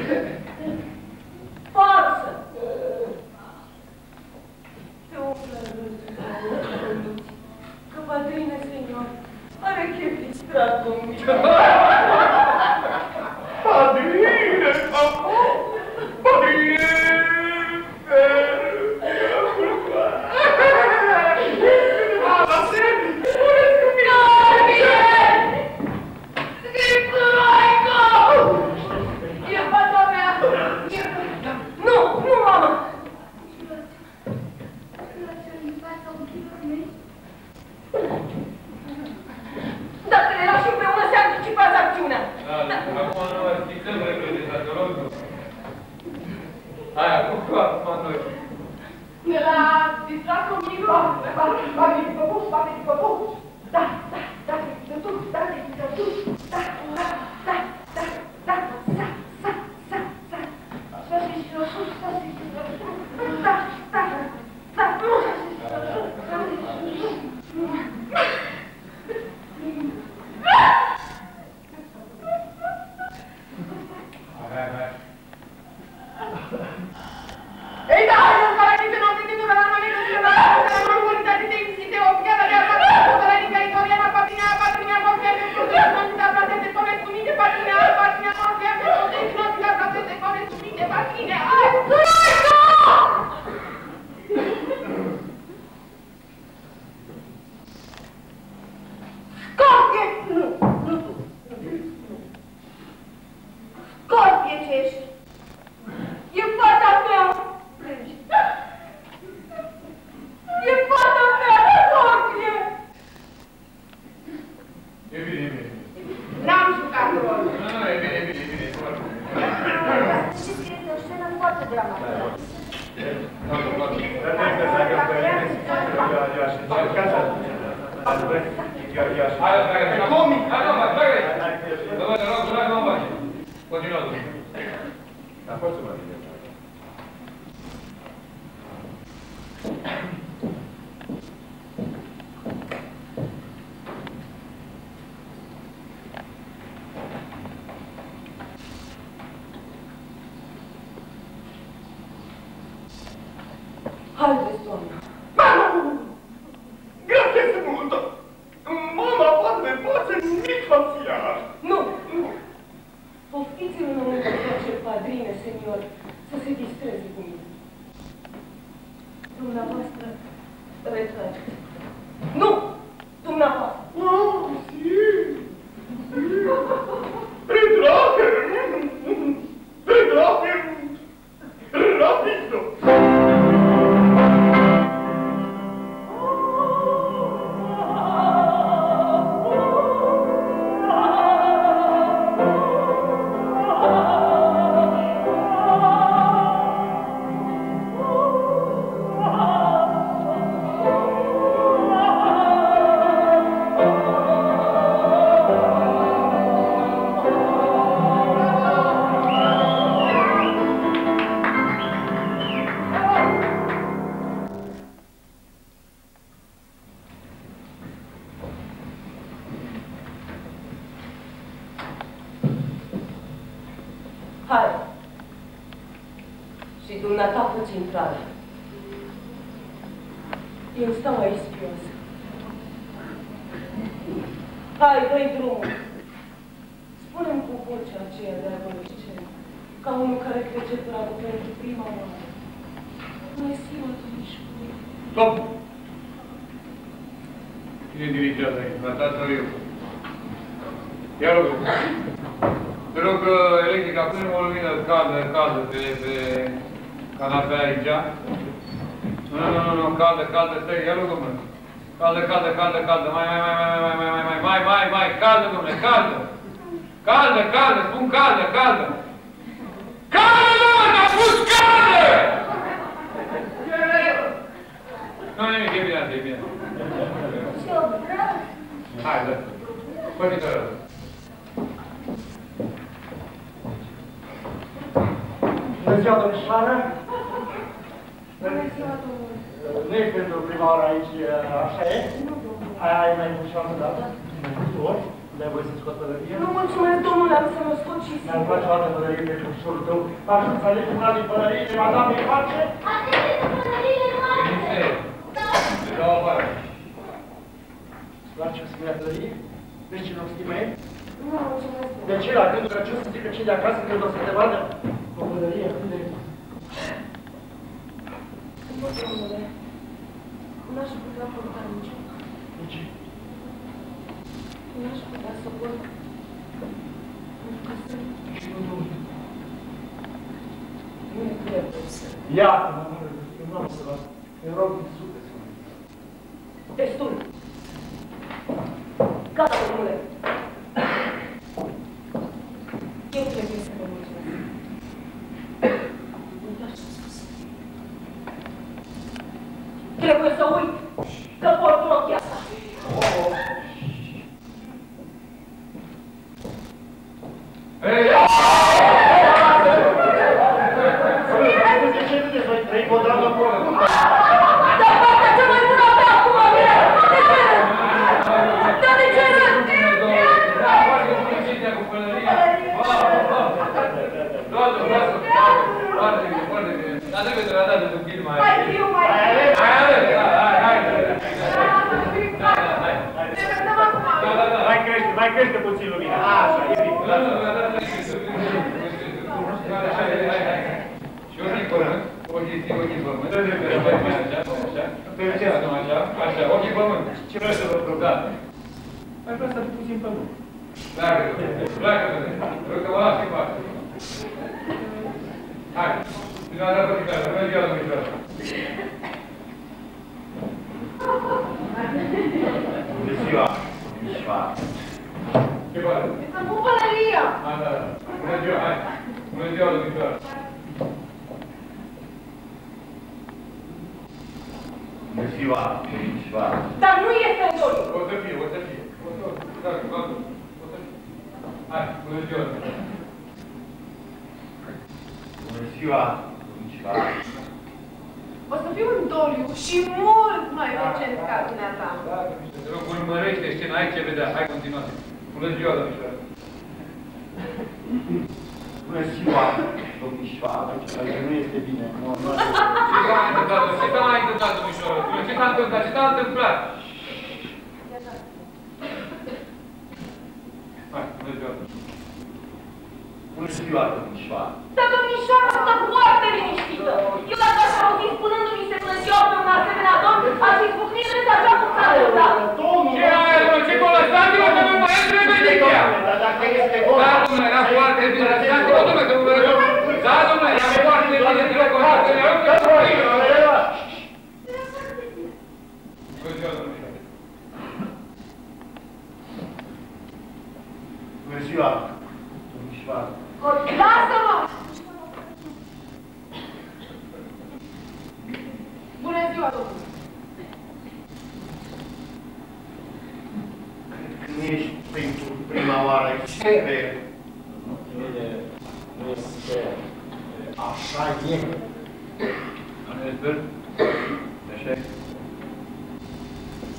Forță. Te umplă rândul, că padrine, senior, are chef distrat cu mine. Padrine! Padrine! Nu, nu, mamă! Dacă le lași împreună, se anticipează acțiunea. Da, acum nu mai știi să-l repede, dar te rog. Hai, acum cu acum noi. De la distrat conmigo? Spate di popù, spate di popù. Da, da, da, da, tu, da, da, tu, da, da, da, da, da, sa, sa, sa, sa. Să fii și o sus, să fii și o sus. Da, da, da, nu, să fii și o sus, să fii și o sus. Hai, hai. Ei, da, non farà niente, non sentito che l'hanno messo sulle mani, la loro qualità di tempi, te obbligata di armare, la linea italiana, patina, patina, patina, patina, patina, come sumite, patina, patina, patina, patina, patina, come sumite, patina, ah, Scorpie! Scorpie ce ești! E fata mea! Plângi! E fata mea, Scorpie! E bine, e bine. n-am jucat rol. Nu, nu, e bine, e bine, e bine, e foarte bine. Știți că este o scenă foarte dramatică. Foarte, foarte. Dar nu este să agă pe mine. Ia, ia, și încercați Ia, ia, și... Hai, dragă, e comic! Hai, nu, mai, dragă! Dă-vă, te rog, dragă, nu mai. Continuă, tu. Dar poți să mă ridic. Haideți, doamnă! Grazie molto! Mama, padre, poate mi faziar! Nu! Poftiți-l înăuntru pe acel padrine, senior, să se distreze cu mine. Dumneavoastră, retrageți. Nu! Dumneavoastră! Oh, sì! Retrate! Retrate! Rapido! Ah! Hai. Și dumneata fă-ți intrare. Eu stau aici spioasă. Hai, dă-i drumul. Spune-mi cu vocea aceea de adolescent, ca unul care trece pragul pentru prima oară. Bună ziua, domnișoare. Stop! Cine dirigează aici? La tatăl eu. Ia rog. Te rog, electrica, pune o lumină caldă, caldă pe, pe canapea aici. Nu, nu, nu, nu, caldă, caldă, stai, ia rog, domnule. Caldă, caldă, caldă, caldă, mai, mai, mai, mai, mai, mai, mai, mai, mai, mai, mai, caldă, domnule, caldă. Caldă, caldă, spun caldă, caldă. Caldă, domnule, am spus caldă! Nu, nimic, e bine, e bine. Hai, dă. Păi, te rog. Bună ziua, domnișoară! Bună ziua, domnule. Nu e pentru prima oară aici, așa e? Aia ai mai mult și altă dată? Mai multe ori? Unde ai voie să scot pălărie? Nu mulțumesc, domnule, am să mă scot și Mi-ar place o altă pălărie pentru ușorul tău. Așa să alegi una din pălăriile, madame, îi face? Atât de pălăriile noastre! Te dau afară. Îți place o similia pălărie? Vecinul stimei? Nu, mulțumesc. De ce, la gândul Crăciun, să zică cei de acasă când o să te vadă o pălărie atât de... Nu, domnule. N-aș putea purta niciuna. Nici? N-aș putea să port. Pentru că sunt... Și nu, domnule. Nu e trebuie să... Iată-mă, mână, eu nu am să las. Îi rog din suflet să mă. Destul. Gata, domnule. Eu trebuie să vă mulțumesc. Uitați ce-am spus. Trebuie să uit că port ochii asta. Hei! De ce nu te voi trăi cu o dramă profundă? Dar partea cea mai bună pe acum, mine! De ce râd? Dar de ce râd? Dar trebuie să le dea de un film mai... Mai fiu, mai fiu! Hai, hai, hai, hai! Mai crește, mai crește puțin lumina. Așa, e bine. Și ochii pe pământ, ochii ții, ochii pe pământ. Așa, așa, ochii pe pământ. Ce vrei să vă propun? Da. Mai vreau să puțin pe lume. Pleacă, pleacă, rog că mă las în față. Hai, din a dat pe chitară, bună ziua, domnișoară. Bună ziua, domnișoară. Ce faci? Să pun pălăria! A, da, da. Bună ziua, hai. Bună ziua, domnișoară. Bună ziua, domnișoară. Dar nu este în doliu. O să fie, o să fie. O să fie, da, da, o să fie. Hai, bună ziua, domnișoară. Bună ziua, domnișoară. O să fiu în doliu și mult mai recent ca dumneata. Da, domnișoară, te rog, urmărește scena, ai ce vedea. Hai, continuați. Bună ziua, domnișoară. Bună ziua, domnișoară. Adică nu este bine. Nu, nu Ce s-a mai întâmplat, ce s-a mai întâmplat, domnișoară? Ce s-a întâmplat? Ce s-a întâmplat? Hai, bună ziua. Bună ziua, domnișoară. Dar domnișoara stă foarte liniștită. Eu dacă aș auzi spunându-mi se bună ziua pe un asemenea domn, aș fi spucnit râs așa cum s-a întâmplat. Ce ai, domnule? Ce cu lăsați-mă că nu mai e trebedicia? Dar dacă este vorba... Da, domnule, era foarte bine. Lăsați-mă, domnule, că nu vă rău. Da, domnule, era foarte bine. Direct o dată, ne rog, că nu vă rău. Bună ziua, domnișoară. Bună ziua, domnișoară. Lasă-mă! Bună ziua, domnule! Nu ești pentru prima oară aici pe... Nu este... Așa e. Nu e sper? Așa e?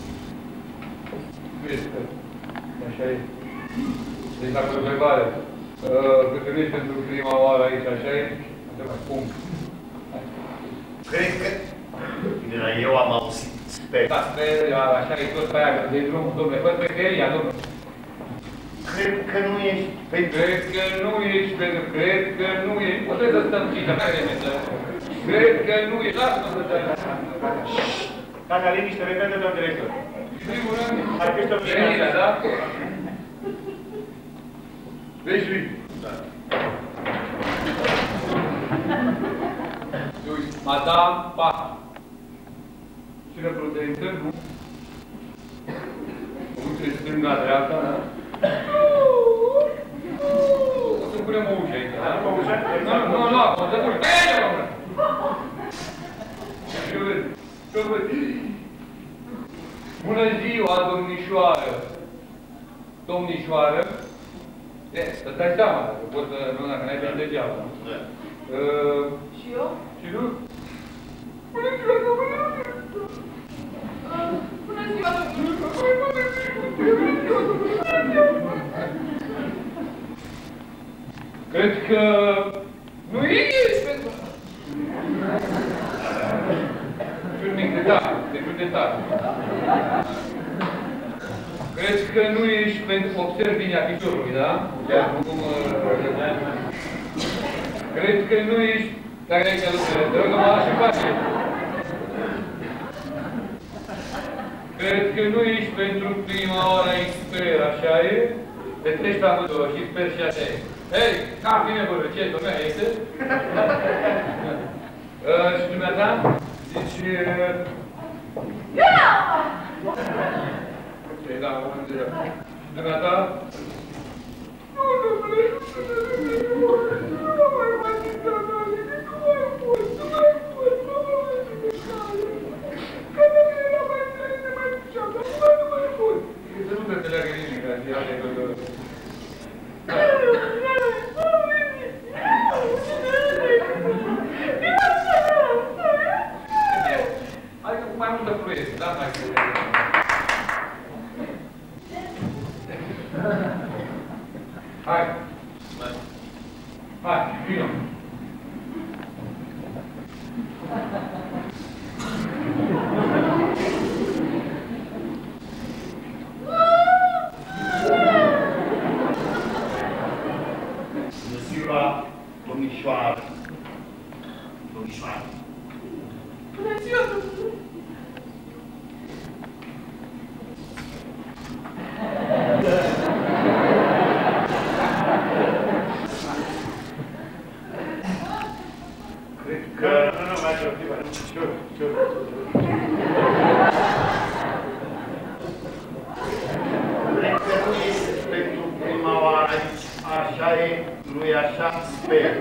Nu e sper. Așa e. Deci la verbale. Cântărești pentru prima oară aici, așa e? Cum? Cred că... Bine, eu am auzit, sper. Da, sper, așa e tot pe aia, de drum, domnule, fă preferia, domnule. Cred că nu ești pentru... Cred că nu ești pentru... Cred că nu ești... O trebuie să stăm cică, mai repede. Cred că nu ești... Lasă-mă să dai. Tata, liniște, repede, domn director. Primul rând, ar fi să venirea, da? Vezi, lui? Da. Uite, Madame Pac. Și reprezentă, nu? Uite, stânga-dreapta, da? O să punem o ușă aici, da? O ușă? Nu, nu, nu, o să punem. Bine, domnule! Și eu văd, și eu văd. Bună ziua, domnișoară! Domnișoară? E, să dai seama, dacă poți să, nu, dacă n-ai venit degeaba. Da. Uh, Și eu? și nu? Bună ziua, domnule! Bună ziua, domnule! Cred că nu ești pentru... Și un mic detalii, deci un detaliu. Cred că nu ești pentru observ bine afișorului, da? Chiar cum... Cred că nu ești... Dacă aici lucrurile, te rog, mă lași în pace. Cred că nu ești pentru prima oară aici, sper, așa e? Te treci pe amândouă și sper și așa e. Hei, cam bine vorbă, ce, domnea, este? uh, și dumneata? Zici... Uh... Ce, da, mă înțeleg. Și dumneata? Nu, domnule, nu mai mă zic, domnule, nu mai pot, nu mai pot, nu mai pot. Că nu era mai înțeles de mai puceam, dar nu mai pot. Să nu te înțeleagă nimic, că era de gândură. Adică cu mai multă fluiență, da? Mai fluiență. Hai! Hai, vină! Bună ziua, domnișoară. Domnișoară. Bună ziua, domnule! Cred Că... că... Nu, nu, mai știu, mai știu, știu. Cred că nu ești pentru prima oară aici, așa e, nu-i așa, sper.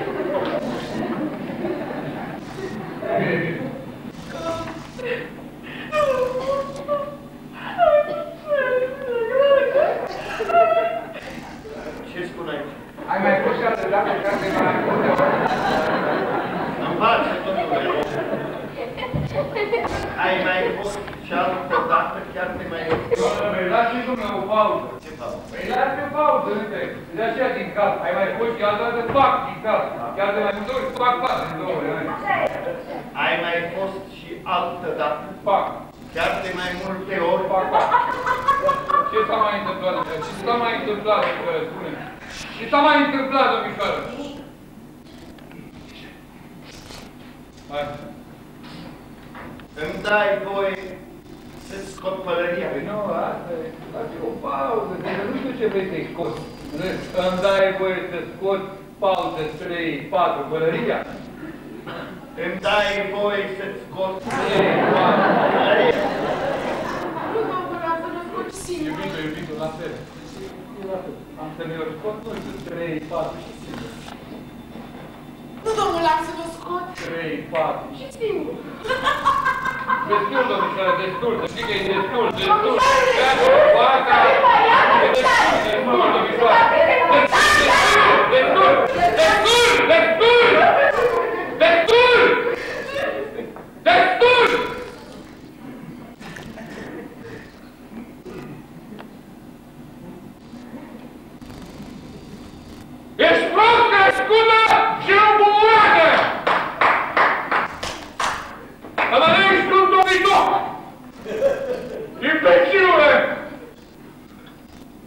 Ce spun aici? Ai mai pus și altă dată ca să mai multe ori? Îmi place, domnule. Ai mai fost și altă dată, chiar te mai rog. Doamne, lași și dumneavoastră o pauză. Ce fac? Păi lași o pauză, uite. De aceea din cap. Ai mai fost și altă dată, fac din cap. Chiar de mai multe ori, fac patru din două ori. Ai mai fost și altă dată, Fac. chiar de mai multe ori. Fac, fac. Ce s-a mai întâmplat, domnișoară? Ce s-a mai întâmplat, domnișoară? Spune. Ce s-a mai întâmplat, domnișoară? Hai. Îmi dai voie să-ți scot pălăria. Păi nu, asta e. Asta e o pauză, că nu știu ce vrei să-i scoți. Îmi dai voie să scot pauză trei, patru, pălăria? Îmi dai voie să-ți scot trei, patru. pălăria. Nu, domnule, am să mă scot singur. Iubito, iubito, la fel. Am să mi-o scot, nu știu, trei, patru și singur. Nu, domnule, am să mă scot trei, patru. și singur. Destul, domnișoară, destul, să știi că e destul, destul. Domnișoară, Gata, e destul, destul, domnișoară. Destul, destul, destul, destul, destul, destul.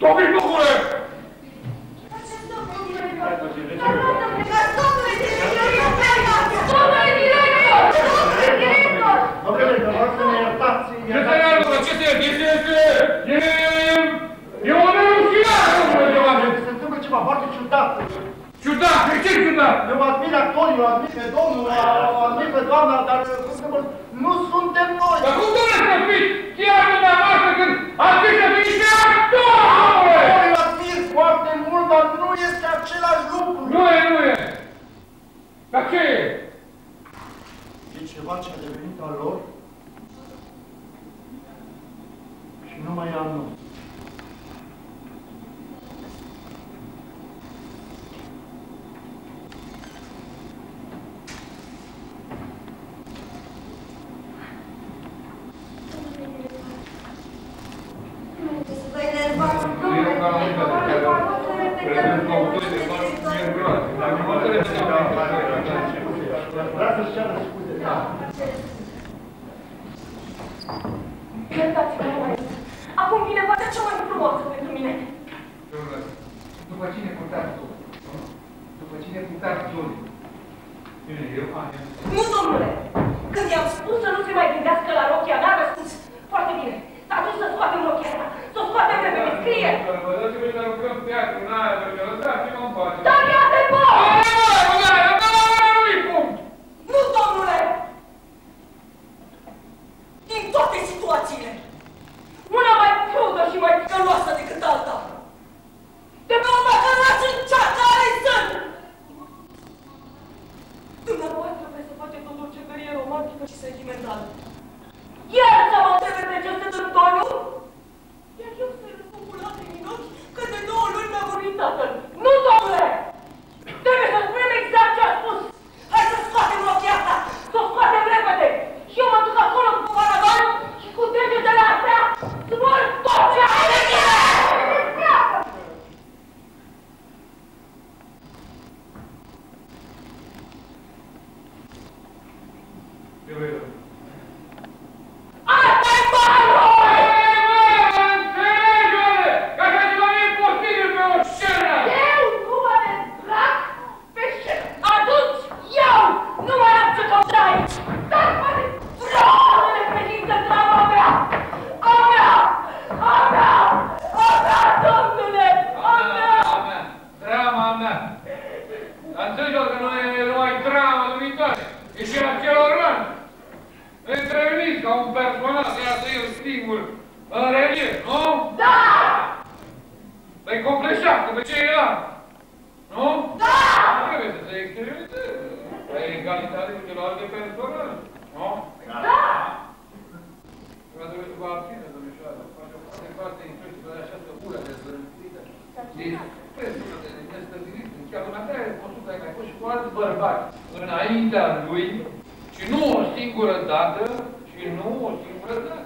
Domnule Bucure! Faceți domnule director! Dar nu să plecați, domnule director! Domnule director! Domnule director! Domnule, vă rog să ne iertați! Ce te iartă, ce te iartă? Este, este, e, e o nerușinare, domnule Giovanni! Se întâmplă ceva foarte ciudat. Ciudat? De ce ciudat? Eu admir actorii, eu admir pe domnul, o admir pe doamna, dar nu suntem noi! Dar cum doamne să fiți chiar dumneavoastră când ați fi să fiți niște actori, domnule? Eu admir foarte mult, dar nu este același lucru! Nu e, nu e! Dar ce e? E ceva ce a devenit al lor și nu mai e al nostru. Vreau să-și ceară scuze. Iertați-mă, mai acum vine partea cea mai frumoasă pentru mine. După cine purtați tu? După cine purtați Giulio? Bine, eu am. Nu, domnule! Când i-am spus să nu se mai gândească la rochia mea, a răspuns foarte bine. Dar atunci să scoatem rochia ta, să o scoatem repede, scrie! Vă dați-vă să aruncăm teatru în aia, pentru că lăsați-mă în pace. Dar ia-te, bă! Nu-i punct! Nu, domnule! Din toate situațiile, una mai crudă și mai ticăloasă decât alta. De pe urmă că lași în cea care sunt! Dumneavoastră vreți să faceți o dulcetărie romantică și sentimentală. Iar să mă întrebe pe ce sunt în doliu? Iar eu să-i răspund cu lacrimi în ochi că de două luni mi-a vorbit tatăl. Nu, domnule! Trebuie să spunem exact ce a spus! Hai să scoatem rochia asta! Să o scoatem repede! Și eu mă duc acolo cu paravan și cu degetele astea smulg tot ce ai de mine! Eu vreau. Asta-i banul! Înțelegi-o-le! Că așa ceva nu e posibil pe o scenă! Eu nu mă destrac pe scenă! Atunci eu nu mai am ce căuta aici! Dar poate vreau să le prezintă drama mea! A mea! A mea! A mea, domnule! A mea! A mea! Drama mea! Dar înțelegi-o că nu e numai drama dumitare, e și a celorlalți! Întreuniți ca un personaj, iată eu singur, în relief, nu? Da! L-ai complexat cu pe ceilalți, nu? Da! Trebuie să se exteriorizeze, la egalitate cu celelalte personaje, nu? Da! Vreau trebuie să vă abține, domnișoară, face o foarte, foarte impresie pe această ură dezvărâțită. Disprețul de nestăvilit, chiar dumneavoastră ai văzut că ai mai fost și cu alți bărbați înaintea lui, și nu o singură dată, și nu o singură dată.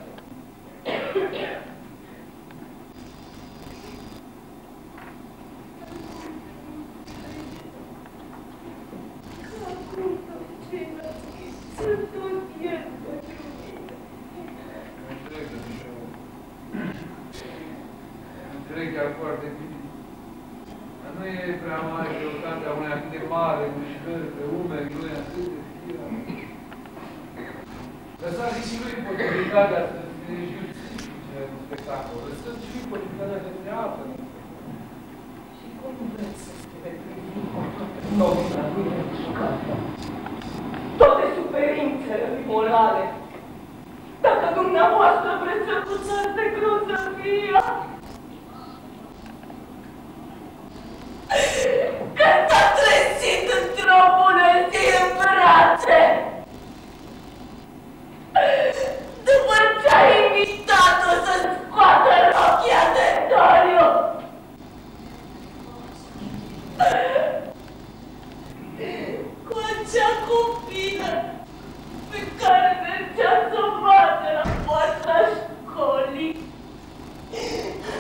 Sunt tot el pentru mine. Înțeleg, domnișoară. Înțeleg chiar foarte bine. Dar nu e prea mare greutatea unei atât de mare mișcări pe umeri, nu e atât de fiera. Lăsați și lui posibilitatea să se justifice un spectacol. Lăsați și lui posibilitatea să se apă. Și cum vreți să se nobila lui mișcată? Toate suferințele lui morale. Dacă dumneavoastră vreți să cuțați de grozăvia, când s-a trezit într-o bună zi în brațe, după ce a invitat-o să scoată rochia de doliu, cu acea copilă pe care mergea să o bată la poarta școlii,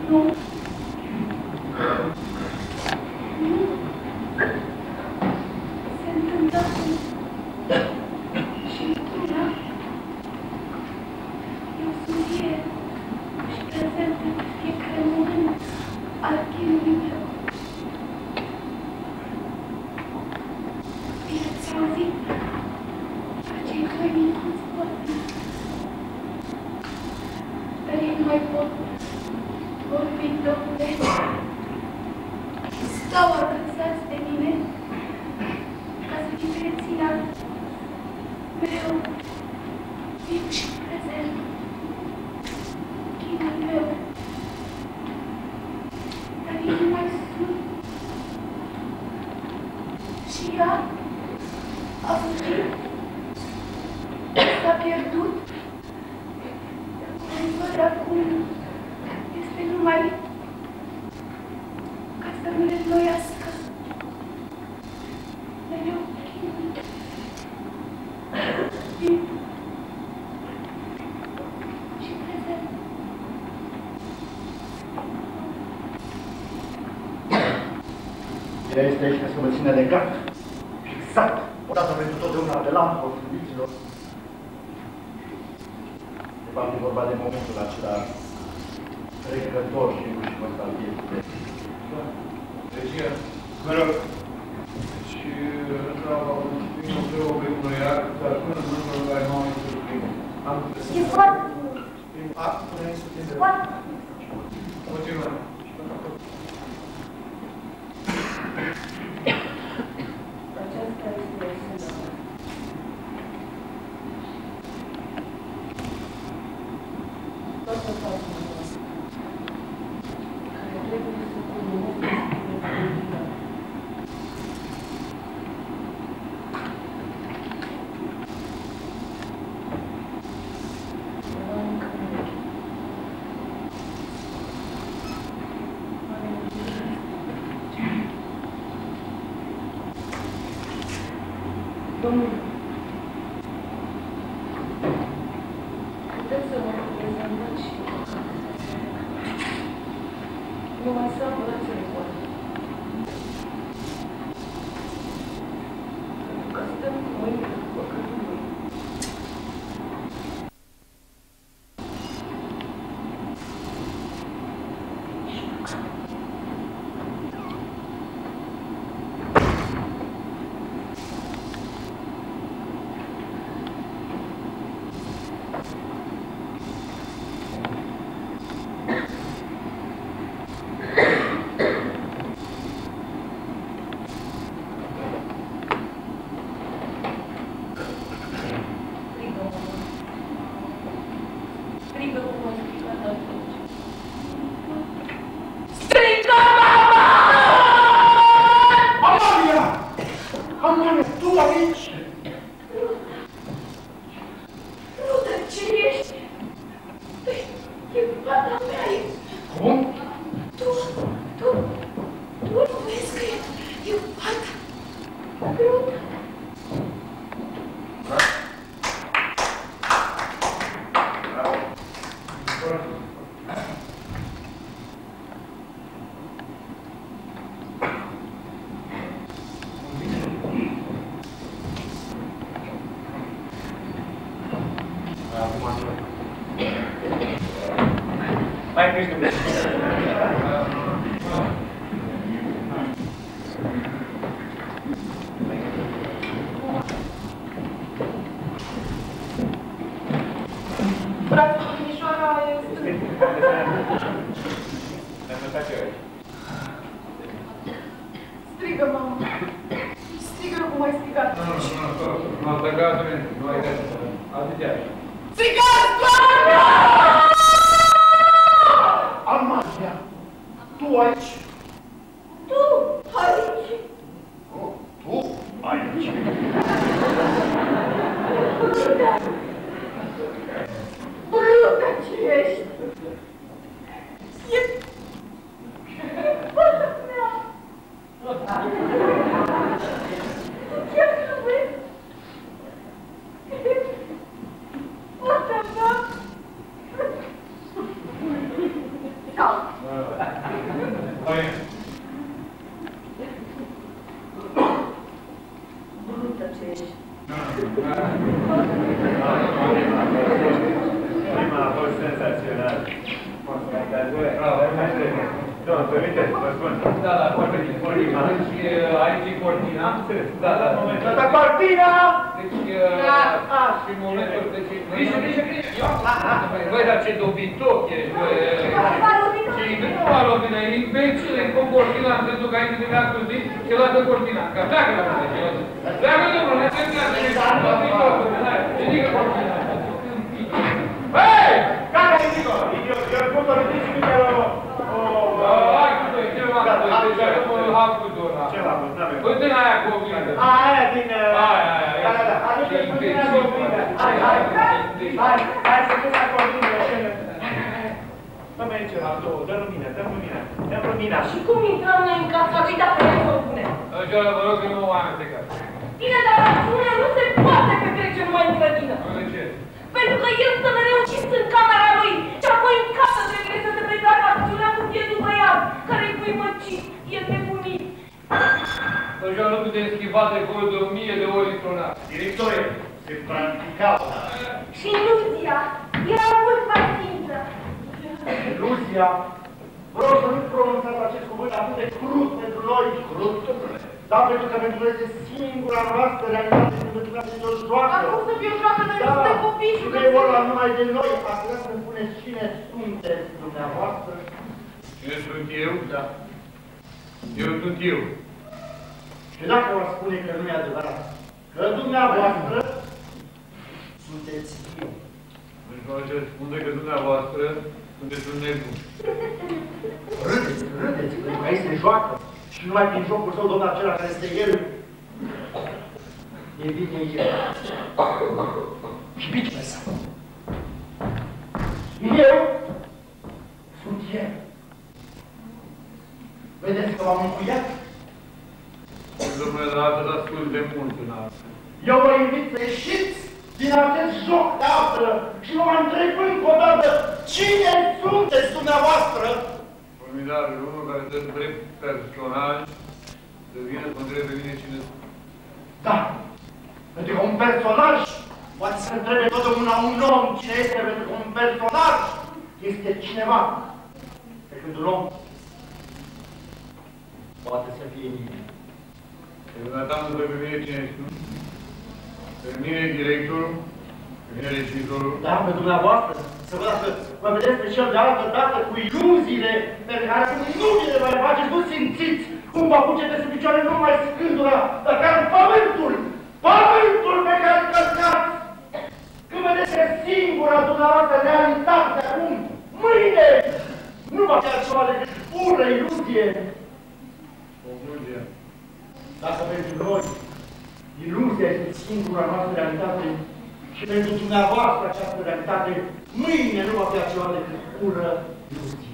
Nu. Nu. Se întâmplă acum. Și într-una. Eu sunt el și prezent în fiecare moment al chinului meu. I-ați auzit? Acei doi minunți vorbi. Dar ei nu mai pot vorbi, domnule. Stau agățați de mine ca să fiu reținat mereu viu și prezent. Chinul meu. Dar ei nu mai sunt. Și ea a fugit. S-a pierdut. Îi văd acum. Este numai ca să nu le înnoiască. Mereu chinul. Viu și prezent. Ea este aici ca să vă țină legat. Exact. Odată pentru totdeauna de lampă, iubiților. De fapt, e vorba de momentul acela trecător și nu și nostalgie. Da. Deci, mă rog, deci, într-o primul greu o becunoiat, dar până nu mă rog, ai nouă este primul. Am înțeles. E foarte Primul act până este de foarte Continuăm. Aceasta este esena. Toată fața noastră, care trebuie să cunoască spre viață. Domnule, puteți să mă prezentați și nu mai să apărați răcoare. Pentru că stăm cu mâinile după cărului. Strigă cum a strigat atunci. Strigă, mama! Amalia! Amalia, tu aici? Rută, ce ești? E fata mea, e... Cum? Tu, tu, tu nu vezi că e, e fata. Rută. Mai crește un pic. Brațul domnișoara e strâns. Ne-am lăsat eu aici. Strigă, mamă. Strigă cum ai strigat. Nu, nu, nu, nu, m-am plecat, nu ai de asta. Atâtea. Strigați, doamnă! Amalia, tu aici? Tu, aici. Oh, tu aici? Rută. Rută, ce ești? E... E fata mea. Tu chiar nu vezi? E fata mea. Sau, Brută ce ești. Prima a fost senzațional. Domnul, permite, vă spun. Da, da, foarte bine, foarte bine. Deci aici e cortina. Da, da. Asta cortina! Deci, și în momentul, deci, grijă, grijă, grijă. Băi, dar ce dobitoc ești, băi. Nu va lovina, e imbecil, e cu cortina, în sensul că aici de actul zi, se lasă cortina. Că pleacă la mine, pleacă, domnul, ne terminați, ne dobitoc, hai, ridică cortina. Hei! Care e Nico? Eu spun că ridici mine o... Hai cu noi, ce v-am spus? Deci acum îl ham cu zona. Ce v-am spus? N-avem. Uite în aia cu oglindă. Aia din... Aia, aia, aia. Da, da, da. Aduceți puțină cu oglindă. Hai, hai. Hai, hai să fim la oglindă. Dă-mi aici la două, dă lumină, dă lumină, dă lumina. Și cum intrăm noi în casa lui dacă ea să o pune? Așa, vă rog, eu nu o am amestecat. Bine, dar rațiunea nu se poate petrece numai în grădină. De ce? Pentru că el stă mereu și în camera lui și apoi în casă trebuie să se petreacă acțiunea cu bietul băiat, care-i cuimăcit, e nebunit. Așa nu putem schiva de acolo de o mie de ori într-un an. Directore, se practicau. Și iluzia era mult mai simplă. Iluzia. Vă rog să nu pronunțați acest cuvânt atât de crud pentru noi. Crud, domnule. Da, pentru că pentru noi este singura noastră realitate când dumneavoastră este o joacă. Acum să fie o joacă, noi Da, suntem copii și și că e vorba numai de noi. Ați vrea să-mi spuneți cine sunteți dumneavoastră? Cine sunt eu? Da. Eu sunt eu. Și dacă vă spune că nu e adevărat, că dumneavoastră sunteți eu. Deci vă aș spune că dumneavoastră sunteți un nebun. Râdeți, râdeți, pentru că este joacă. Și numai prin jocul său, domnul acela care este el, e bine el. Și bine său. Eu sunt el. Vedeți că v-am încuiat? Domnule, dar atât ascult de mult în asta. Eu vă invit să ieșiți din acest joc de află și vă întreb încă o dată cine sunteți dumneavoastră? Formidabil, unul care dă drept personaj, să vină să mă întrebe pe mine cine sunt. Da, pentru că un personaj poate să întrebe totdeauna un om cine este, pentru că un personaj este cineva. Pe când un om poate să fie nimeni. Pe dumneata mă întrebe pe mine cine sunt. Pe mine directorul, pe mine regizorul. Da, pe dumneavoastră, să vă dacă vă vedeți pe cel de altă dată cu iluziile pe care nu vi le mai faceți, nu simțiți cum vă apuceți pe picioare numai scândura, dar care pământul, pământul pe care îl călcați. Când vedeți că singura dumneavoastră realitate acum, mâine, nu va fi altceva decât pură iluzie. Concluzia. Dacă pentru noi, iluzia este singura noastră realitate și pentru dumneavoastră această realitate, mâine nu va fi altceva decât pură iluzie.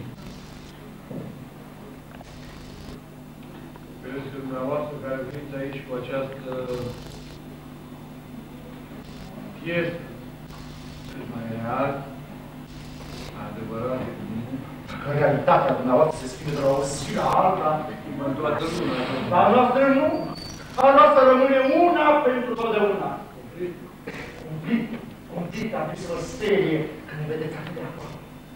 Credeți că dumneavoastră care veniți aici cu această piesă, sunt mai real, adevărat, Că realitatea dumneavoastră se schimbă de la o zi la alta, în toată lumea. dar a noastră nu. A noastră rămâne una pentru totdeauna. Cumplit, cumplit, am zis să vă sperie când ne vedeți atât de acolo.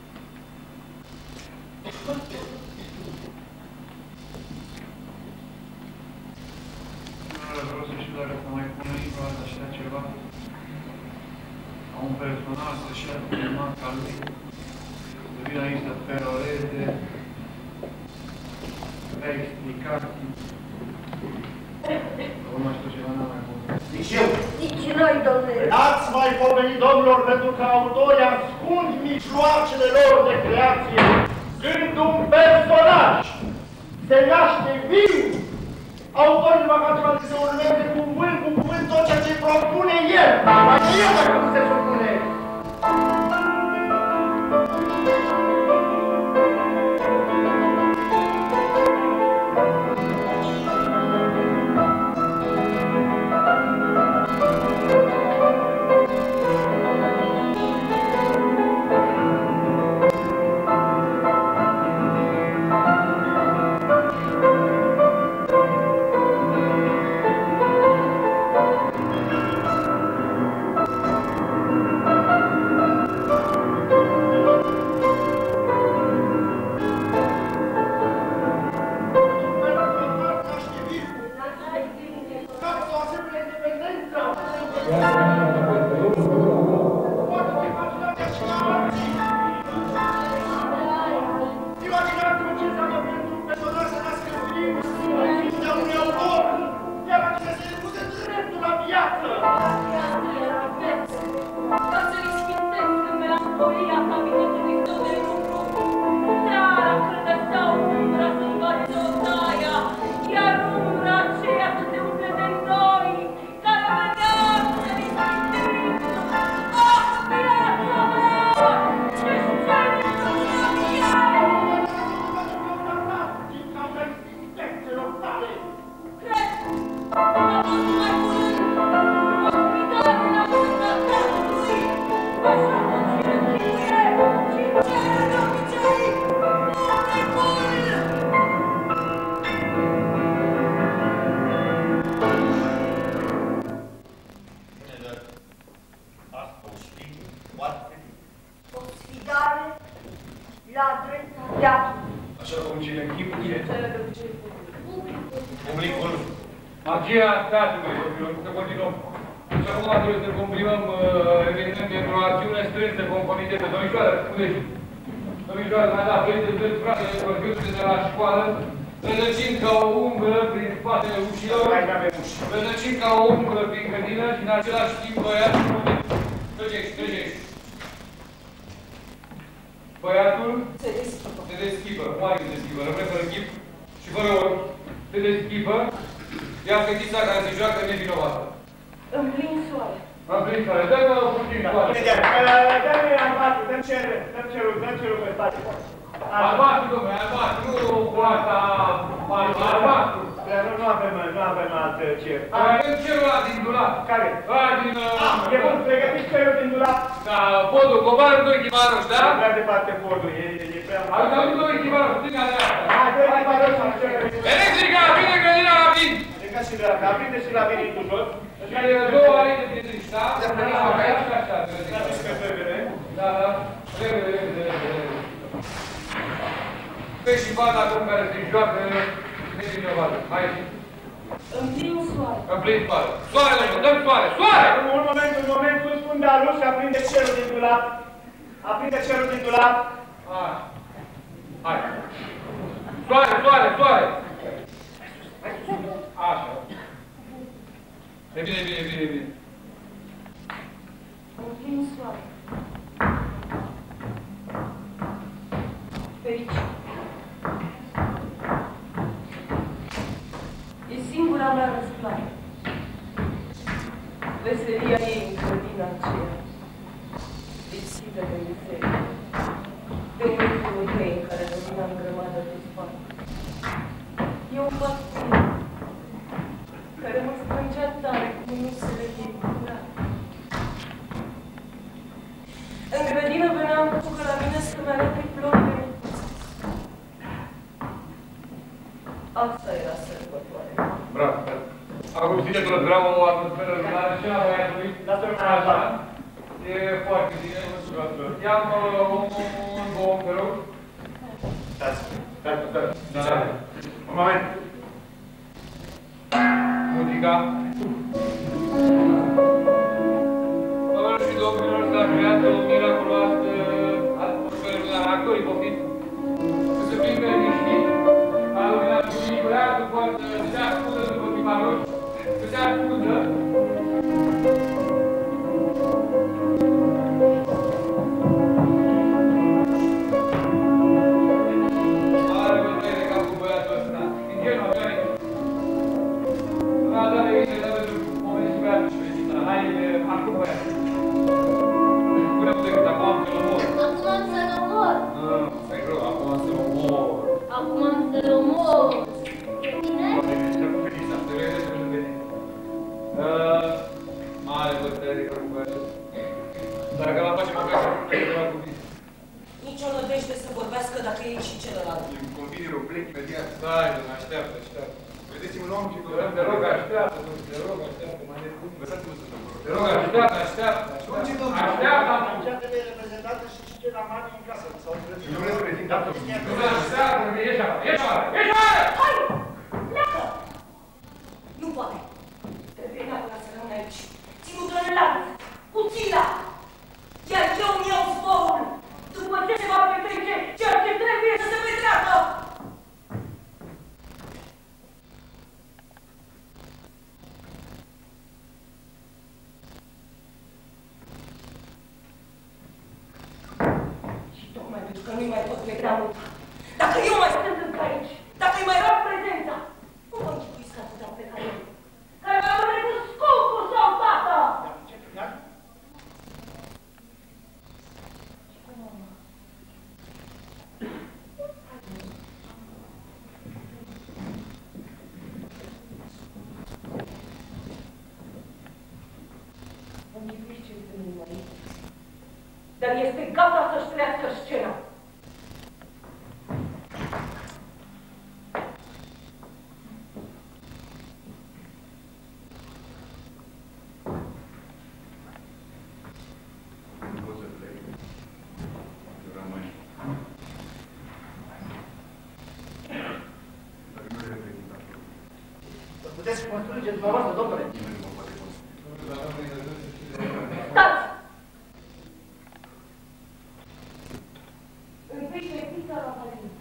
Vreau să știu dacă să mai pune niciodată așa ceva. Ca un personaj așa filmat ca lui. Să vină aici să peroreze, să dea explicații. Acum știu ceva, n-am mai bun. Zici eu. Nici noi, domnule. N-ați mai pomenit, domnilor, pentru că autorii ascund mijloacele lor de creație. Când un personaj se naște viu, autorul va face ceva să urmeze cuvânt cu cuvânt tot ceea ce propune el. Mai el dacă nu se supune. Așa cum cine închipuie. Publicul. Magia teatrului, domnilor, să continuăm. Și acum trebuie să comprimăm uh, evenimente într-o acțiune strânsă cu un comitet de domnișoară. Unde ești? Domnișoară, mai da, părinte, doi frate, vorbiuți de la școală, rădăcim ca o umbră prin spatele ușilor, rădăcim ca o umbră prin grădină și în același timp băiatul unde... Trăgești, trăgești. Băiatul Se deschipă. se deschipă. Cum adică se deschipă? Rămâne fără chip și fără ochi. Se deschipă. Ia fetița care se joacă nevinovată. În plin soare. În plin soare. Dă-mă puțin soare. Imediat. Dă-mi albatul, dă-mi cerul, dă-mi cerul, dă-mi cerul pe spate. Albatul, domnule, albatul, nu cu asta albatul. Dar nu avem, nu avem alt cer. Avem cerul ăla din dulap. Care? Ăla din... Ah, e bun, pregătiți cerul din dulap. Da, podul, cobarul, doi chimaroși, da? E prea departe podul, e, e prea... Ați avut doi chimaroși, stânga dreapta. Hai, doi chimaroși și cerul. Electrica, vine grădina la vin! Pleca și dreapta, aprinde și la vinitul jos. Și două aici de pietrici, da? Așa, așa, Dați-și pe repede. da, da. Repede, repede, repede. Pe și fata acum care se joacă nevinovată. Hai. În plin soare. În plin soare. Soare, domnule, dăm soare, soare! Un moment, un moment, tu spun de aluși și aprinde cerul din dulap. Aprinde cerul din dulap. Hai. Hai. Soare, soare, soare! Așa. E bine, bine, bine, bine. În plin soare. Fericit. E singura mea răsplată. Veselia ei în grădina aceea, lipsită de mizerie, de ultimul trei în care rămânea în grămadă de spate. E un bătrân care mă strângea tare cu mânuțele ei curate. În grădină veneam cu că la mine să mi arate flori de micuță. Asta era sărbătoare. Bravo, bravo. Acum ține tot vreau o atmosferă lunară și la băiatului. Lasă-l mai Așa. așa. E foarte bine. Ia-mi un bom, te rog. Stați, stați, stați. Da. Un moment. Muzica. Doamnelor și domnilor, s-a creat o miraculoasă atmosferă lunară. Actorii, poftiți. Să se prindă liniștit. A luminat bunicul ea, după să se ascundă după chimaroși. Să se ascundă. Are vedere ca cu băiatul ăsta. Ingenul, așa e. Nu a dat de aici, dar pentru momentul și băiatul și prezita. Hai, acum băiatul. Pune-mă decât, acum am să-l omor. Acum am să-l omor. Nu, stai rău, acum am să-l omor. Acum am să-l omor. Bine? Să vede să nu vede. Mare bătărie ca cu băiatul. Dacă l-am face pe băiatul, nu trebuie la cuvinte. Nici o nădejde să vorbească dacă e și celălalt. Îmi convine rău, plec imediat. Stai, domnule, așteaptă, așteaptă. Vedeți-mă un om ce Te rog, așteaptă, domnule, te rog, așteaptă, mai nebun. Lăsați-mă să mă rog. Te rog, așteaptă, așteaptă, așteaptă. Așteaptă, acum. Cea trebuie reprezentată și cena mare în casă. Sau Nu vreți să prezint actul. Nu, așteaptă, ieși afară, ieși afară, ieși afară! Hai! Pleacă! Nu poate. Trebuie neapărat să rămân aici. Ținută în lanț, puțila! Iar eu îmi iau zborul după ce se va petrece ceea ce trebuie să se petreacă! Și tocmai pentru că nu-i mai pot pleca mult. Dacă eu mai stând încă aici, dacă îi mai rog prezența, nu mă închipuiți că atâta pe care care va rămâne cu scopul sau tată! Și cu mama. Îmi iubiți ce este în aici, dar este gata să-și trăiască scena. Nu pot să plec. Eu rămâi. Puteți construge dumneavoastră, domnule. Stați! Întâi știți la Valentin.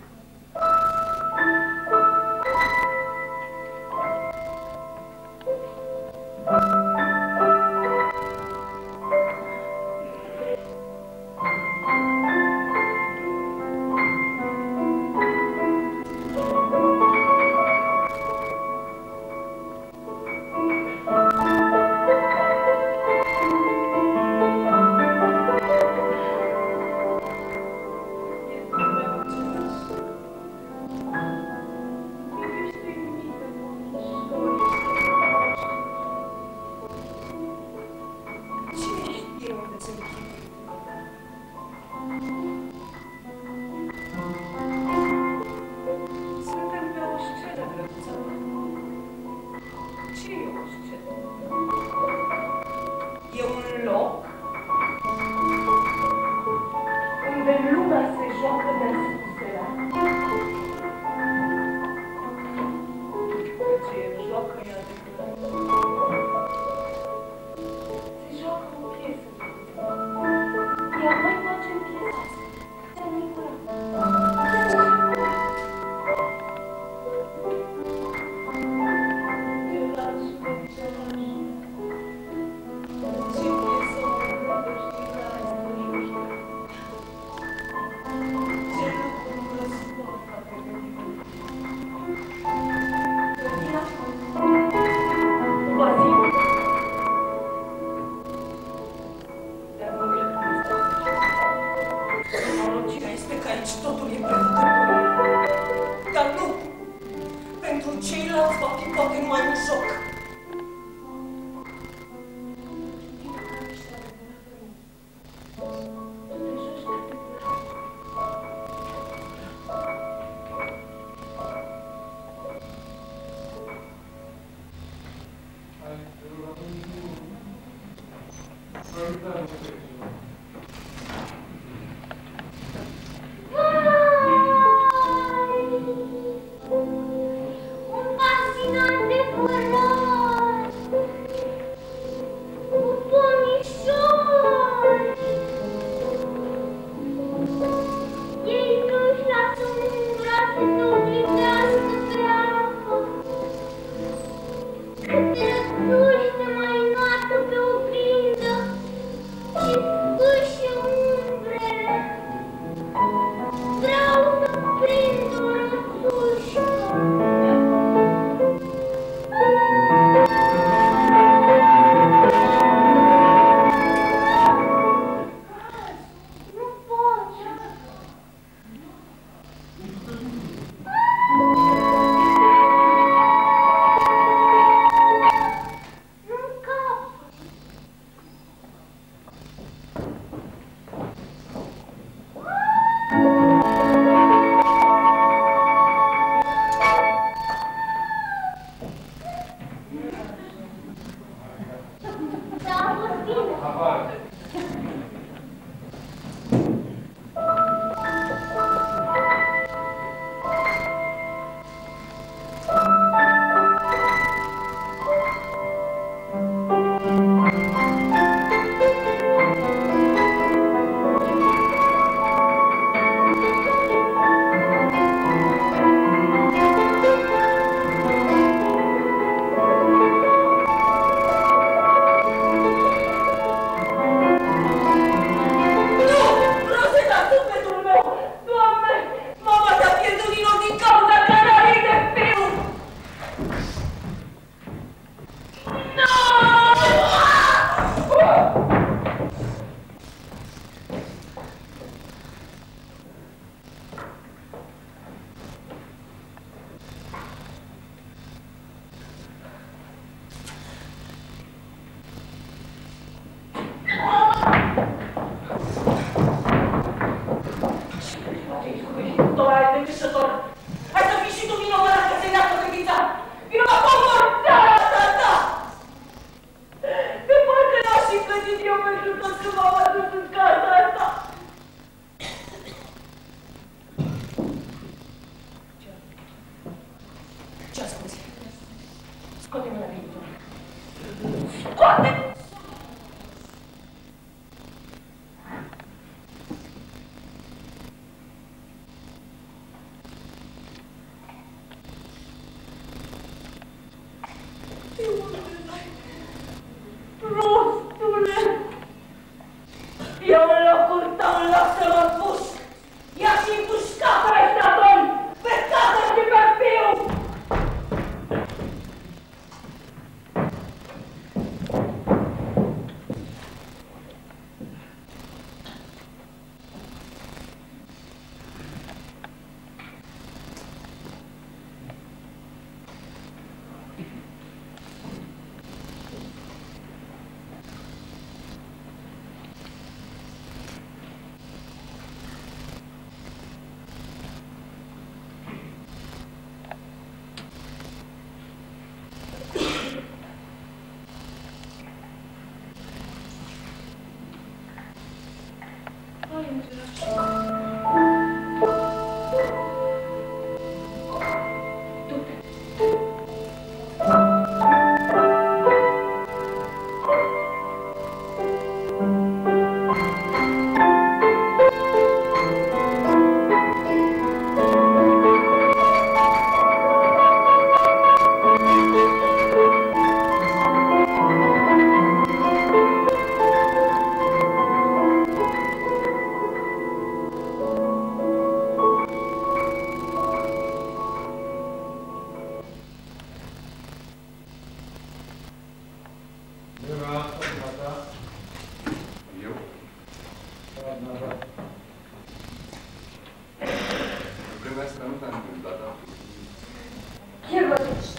întâmplată. Ce vorbești?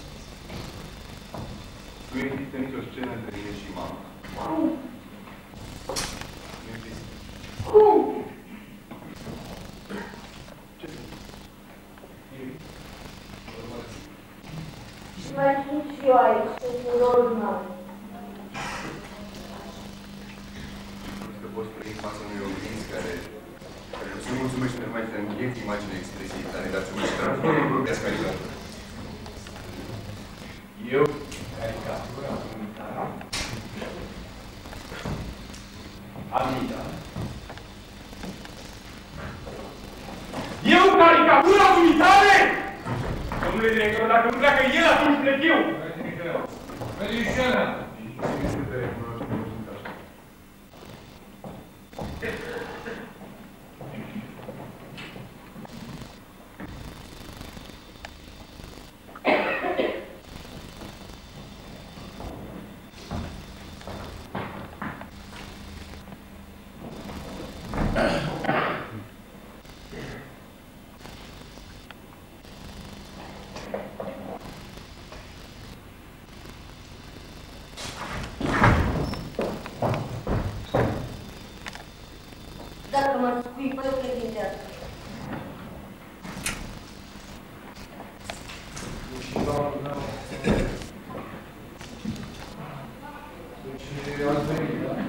Nu există nicio scenă între mine și mama. Cum? Nu există. Cum? Ce? Și mai sunt și eu aici, cu culori mari. Că poți trăi în fața unui oglinzi care care nu se mulțumește numai să îngheți imaginea expresiei tale, dar să mă transformă în propria caricatură. Eu, caricatura unitară, Amida. Eu, caricatura unitară? Domnule director, dacă nu pleacă el, atunci plec eu. Mergi în scenă. Dacă mă scuipă, eu plec din teatru. Deci ați venit, da?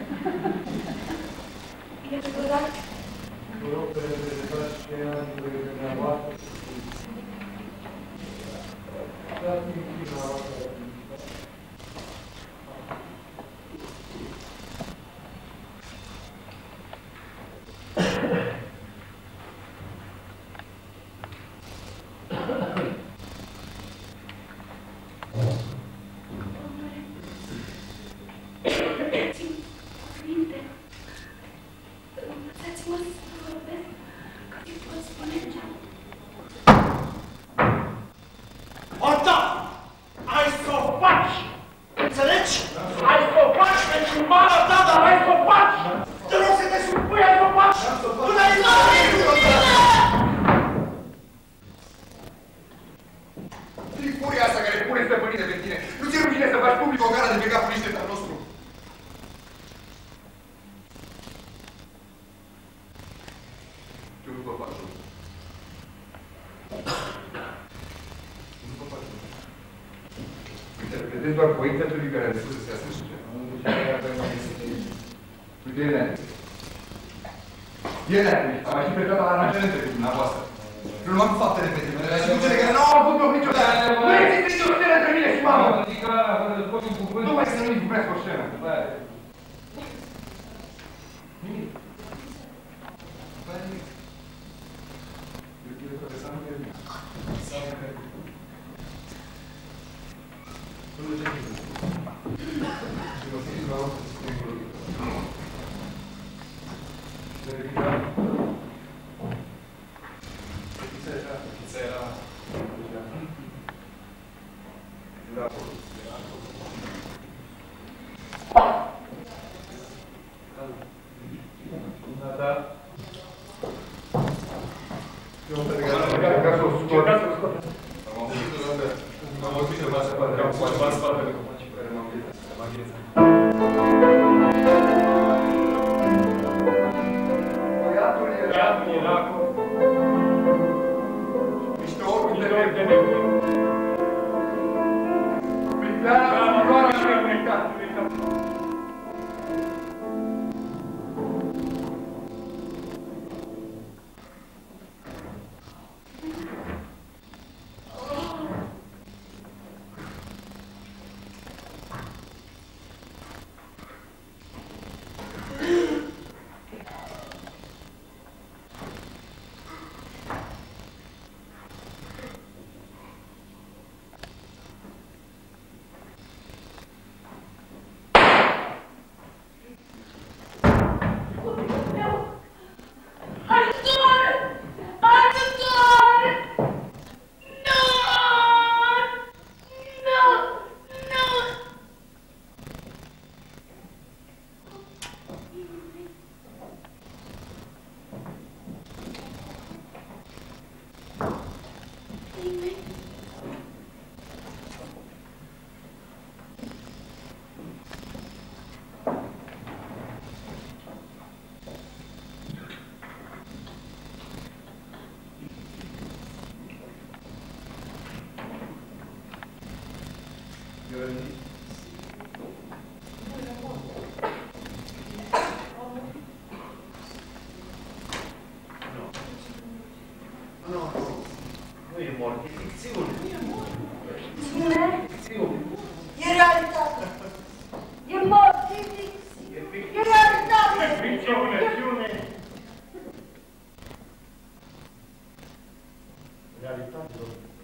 E adevărat? Vă rog să reprezentați și anii de dumneavoastră. Dați-mi china asta. Interpretez doar voința celui care a spus să se asculte. Uite, e neatnic. E neatnic. Am mai și plecat la aranjamente cu dumneavoastră. Nu luam faptele pe tine, dar și cu cele care n-au avut loc niciodată. Nu există nicio scenă între mine și mamă! Adică, poți un cuvânt. Nu mai să nu-i cupresc o scenă. Nimic. Nimic. Eu trebuie să lăsăm pe mine. Nu ce chipul. Și mă simt la urmă să spun cu verificat. Pizza era. Pizza era. Era acolo. Era acolo. Da, da. Eu am încercat să o scot. Am auzit odată. Am auzit că v-ați spate. Am fost v-ați spatele copacii care m-am ghezat. M-am ghezat. Băiatul era acolo. Niște ori de nebuni. Prindeala viitoarea și reunitat. Gărănici. Nu, nu, nu e mort, e ficțiune. Cine? Ficțiune. E realitate. E mort, e ficție. E ficțiune. E realitate. Ficțiune, ficțiune. Realitate, domnule.